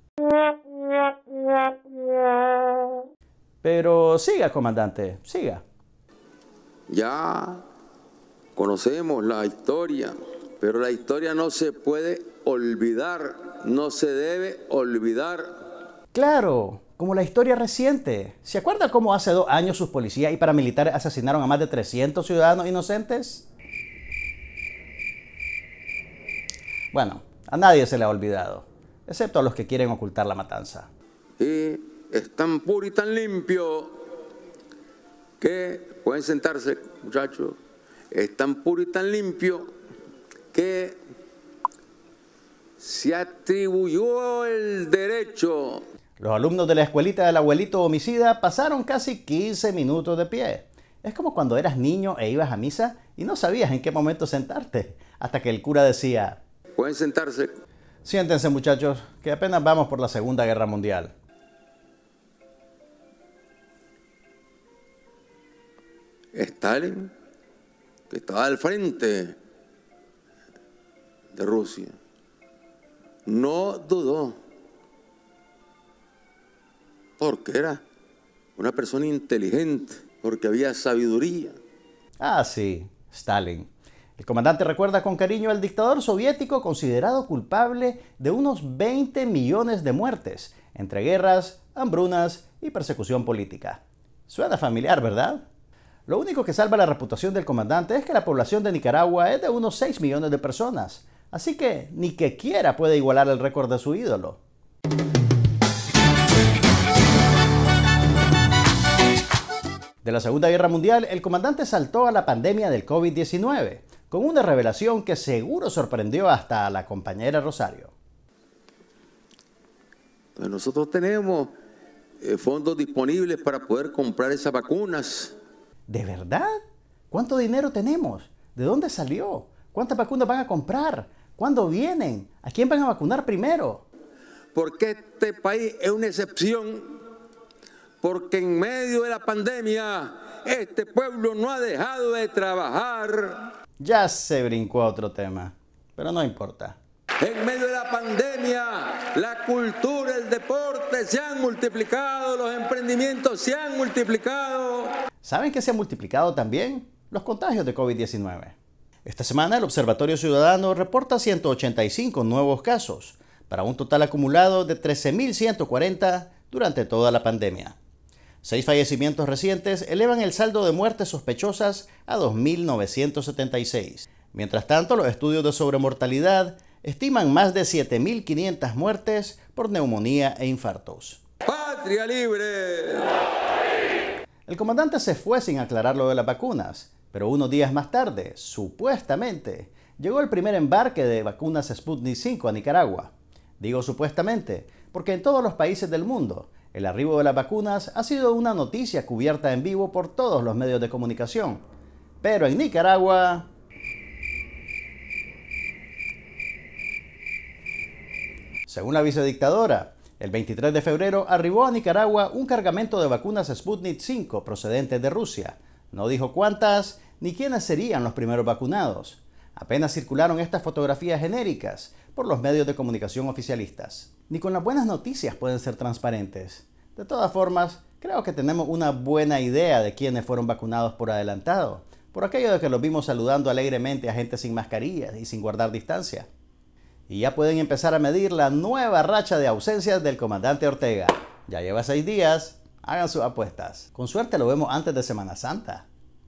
Pero siga, comandante, siga. Ya conocemos la historia, pero la historia no se puede olvidar, no se debe olvidar. Claro, como la historia reciente. ¿Se acuerda cómo hace dos años sus policías y paramilitares asesinaron a más de trescientos ciudadanos inocentes? Bueno, a nadie se le ha olvidado, excepto a los que quieren ocultar la matanza. Y es tan puro y tan limpio que, pueden sentarse, muchachos, es tan puro y tan limpio que se atribuyó el derecho. Los alumnos de la escuelita del abuelito homicida pasaron casi quince minutos de pie. Es como cuando eras niño e ibas a misa y no sabías en qué momento sentarte, hasta que el cura decía: pueden sentarse. Siéntense, muchachos, que apenas vamos por la Segunda Guerra Mundial. Stalin, que estaba al frente de Rusia, no dudó, porque era una persona inteligente, porque había sabiduría. Ah, sí, Stalin. El comandante recuerda con cariño al dictador soviético considerado culpable de unos veinte millones de muertes, entre guerras, hambrunas y persecución política. Suena familiar, ¿verdad? Lo único que salva la reputación del comandante es que la población de Nicaragua es de unos seis millones de personas, así que ni que quiera puede igualar el récord de su ídolo. De la Segunda Guerra Mundial, el comandante saltó a la pandemia del COVID diecinueve, con una revelación que seguro sorprendió hasta a la compañera Rosario. Pues nosotros tenemos eh, fondos disponibles para poder comprar esas vacunas. ¿De verdad? ¿Cuánto dinero tenemos? ¿De dónde salió? ¿Cuántas vacunas van a comprar? ¿Cuándo vienen? ¿A quién van a vacunar primero? Porque este país es una excepción, porque en medio de la pandemia este pueblo no ha dejado de trabajar. Ya se brincó a otro tema, pero no importa. En medio de la pandemia, la cultura, el deporte se han multiplicado, los emprendimientos se han multiplicado. ¿Saben qué se han multiplicado también? Los contagios de COVID diecinueve. Esta semana el Observatorio Ciudadano reporta ciento ochenta y cinco nuevos casos, para un total acumulado de trece mil ciento cuarenta durante toda la pandemia. Seis fallecimientos recientes elevan el saldo de muertes sospechosas a dos mil novecientos setenta y seis. Mientras tanto, los estudios de sobremortalidad estiman más de siete mil quinientas muertes por neumonía e infartos. ¡Patria libre! El comandante se fue sin aclarar lo de las vacunas, pero unos días más tarde, supuestamente, llegó el primer embarque de vacunas Sputnik cinco a Nicaragua. Digo supuestamente, porque en todos los países del mundo, el arribo de las vacunas ha sido una noticia cubierta en vivo por todos los medios de comunicación. Pero en Nicaragua... Según la vicedictadora, el veintitrés de febrero arribó a Nicaragua un cargamento de vacunas Sputnik cinco procedentes de Rusia. No dijo cuántas ni quiénes serían los primeros vacunados. Apenas circularon estas fotografías genéricas por los medios de comunicación oficialistas. Ni con las buenas noticias pueden ser transparentes. De todas formas, creo que tenemos una buena idea de quiénes fueron vacunados por adelantado, por aquello de que los vimos saludando alegremente a gente sin mascarillas y sin guardar distancia. Y ya pueden empezar a medir la nueva racha de ausencias del comandante Ortega. Ya lleva seis días, hagan sus apuestas. Con suerte lo vemos antes de Semana Santa.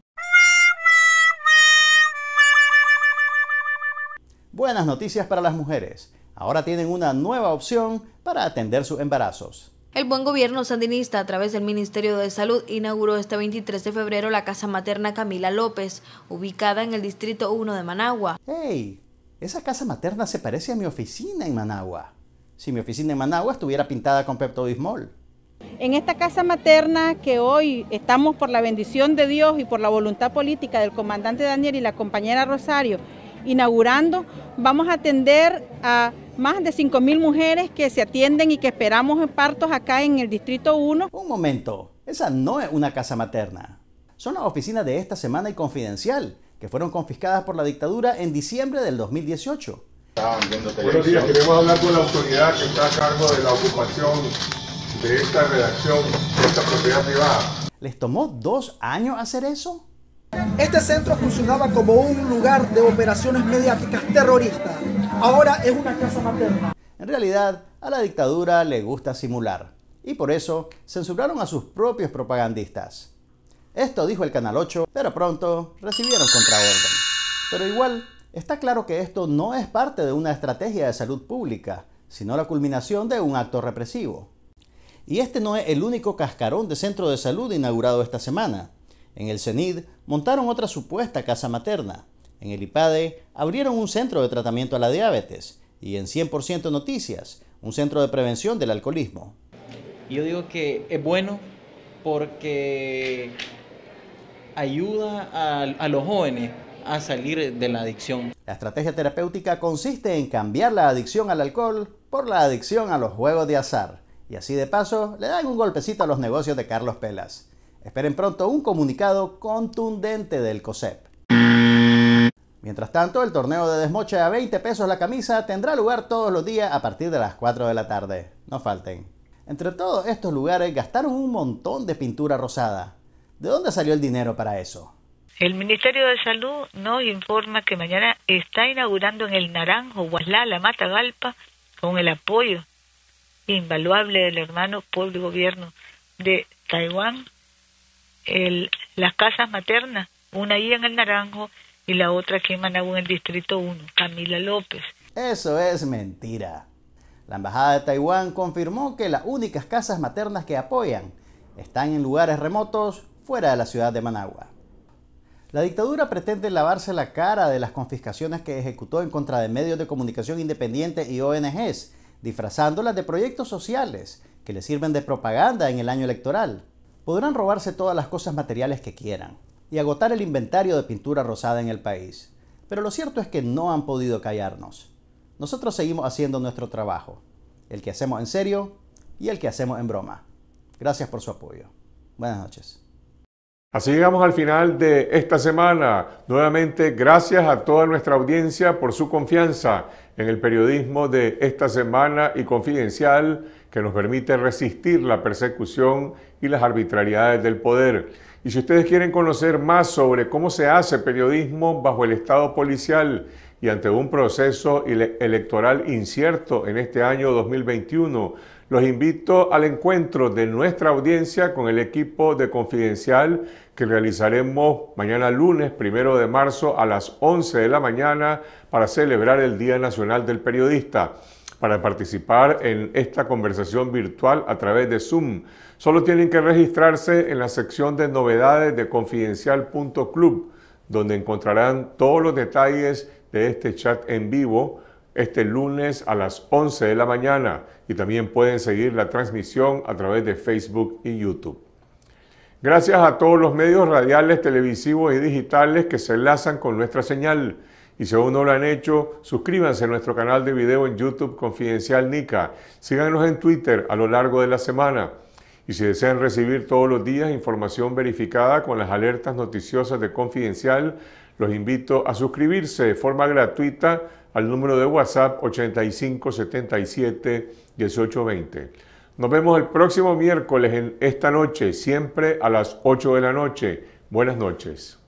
Buenas noticias para las mujeres. Ahora tienen una nueva opción para atender sus embarazos. El buen gobierno sandinista, a través del Ministerio de Salud, inauguró este veintitrés de febrero la Casa Materna Camila López, ubicada en el Distrito uno de Managua. ¡Hey! Esa casa materna se parece a mi oficina en Managua. Si mi oficina en Managua estuviera pintada con Pepto-Bismol. En esta casa materna que hoy estamos por la bendición de Dios y por la voluntad política del comandante Daniel y la compañera Rosario inaugurando, vamos a atender a más de cinco mil mujeres que se atienden y que esperamos en partos acá en el Distrito uno. Un momento, esa no es una casa materna. Son las oficinas de Esta Semana y Confidencial, que fueron confiscadas por la dictadura en diciembre del dos mil dieciocho. Buenos días, queremos hablar con la autoridad que está a cargo de la ocupación de esta redacción, de esta propiedad privada. ¿Les tomó dos años hacer eso? Este centro funcionaba como un lugar de operaciones mediáticas terroristas. Ahora es una casa materna. En realidad, a la dictadura le gusta simular, y por eso censuraron a sus propios propagandistas. Esto dijo el Canal ocho, pero pronto recibieron contraorden. Pero igual, está claro que esto no es parte de una estrategia de salud pública, sino la culminación de un acto represivo. Y este no es el único cascarón de centro de salud inaugurado esta semana. En el CENID montaron otra supuesta casa materna. En el IPADE abrieron un centro de tratamiento a la diabetes. Y en cien por ciento Noticias, un centro de prevención del alcoholismo. Yo digo que es bueno porque ayuda a, a los jóvenes a salir de la adicción. La estrategia terapéutica consiste en cambiar la adicción al alcohol por la adicción a los juegos de azar. Y así de paso le dan un golpecito a los negocios de Carlos Pelas. Esperen pronto un comunicado contundente del COSEP. Mientras tanto, el torneo de desmoche a veinte pesos la camisa tendrá lugar todos los días a partir de las cuatro de la tarde. No falten. Entre todos estos lugares gastaron un montón de pintura rosada. ¿De dónde salió el dinero para eso? El Ministerio de Salud nos informa que mañana está inaugurando en el Naranjo, Huaslala, Matagalpa, con el apoyo invaluable del hermano pueblo y gobierno de Taiwán, el, las casas maternas, una ahí en el Naranjo y la otra aquí en Managua en el Distrito uno, Camila López. Eso es mentira. La Embajada de Taiwán confirmó que las únicas casas maternas que apoyan están en lugares remotos fuera de la ciudad de Managua. La dictadura pretende lavarse la cara de las confiscaciones que ejecutó en contra de medios de comunicación independientes y O N Ges, disfrazándolas de proyectos sociales que les sirven de propaganda en el año electoral. Podrán robarse todas las cosas materiales que quieran, y agotar el inventario de pintura rosada en el país. Pero lo cierto es que no han podido callarnos. Nosotros seguimos haciendo nuestro trabajo, el que hacemos en serio y el que hacemos en broma. Gracias por su apoyo. Buenas noches. Así llegamos al final de esta semana. Nuevamente, gracias a toda nuestra audiencia por su confianza en el periodismo de esta semana y Confidencial, que nos permite resistir la persecución y las arbitrariedades del poder. Y si ustedes quieren conocer más sobre cómo se hace periodismo bajo el Estado policial y ante un proceso ele- electoral incierto en este año dos mil veintiuno, los invito al encuentro de nuestra audiencia con el equipo de Confidencial que realizaremos mañana lunes, primero de marzo a las once de la mañana para celebrar el Día Nacional del Periodista. Para participar en esta conversación virtual a través de Zoom, solo tienen que registrarse en la sección de novedades de confidencial punto club, donde encontrarán todos los detalles de este chat en vivo este lunes a las once de la mañana, y también pueden seguir la transmisión a través de Facebook y YouTube. Gracias a todos los medios radiales, televisivos y digitales que se enlazan con nuestra señal. Y si aún no lo han hecho, suscríbanse a nuestro canal de video en YouTube Confidencial Nica. Síganos en Twitter a lo largo de la semana. Y si desean recibir todos los días información verificada con las alertas noticiosas de Confidencial, los invito a suscribirse de forma gratuita al número de WhatsApp ochenta y cinco setenta y siete dieciocho veinte. Nos vemos el próximo miércoles en esta noche, siempre a las ocho de la noche. Buenas noches.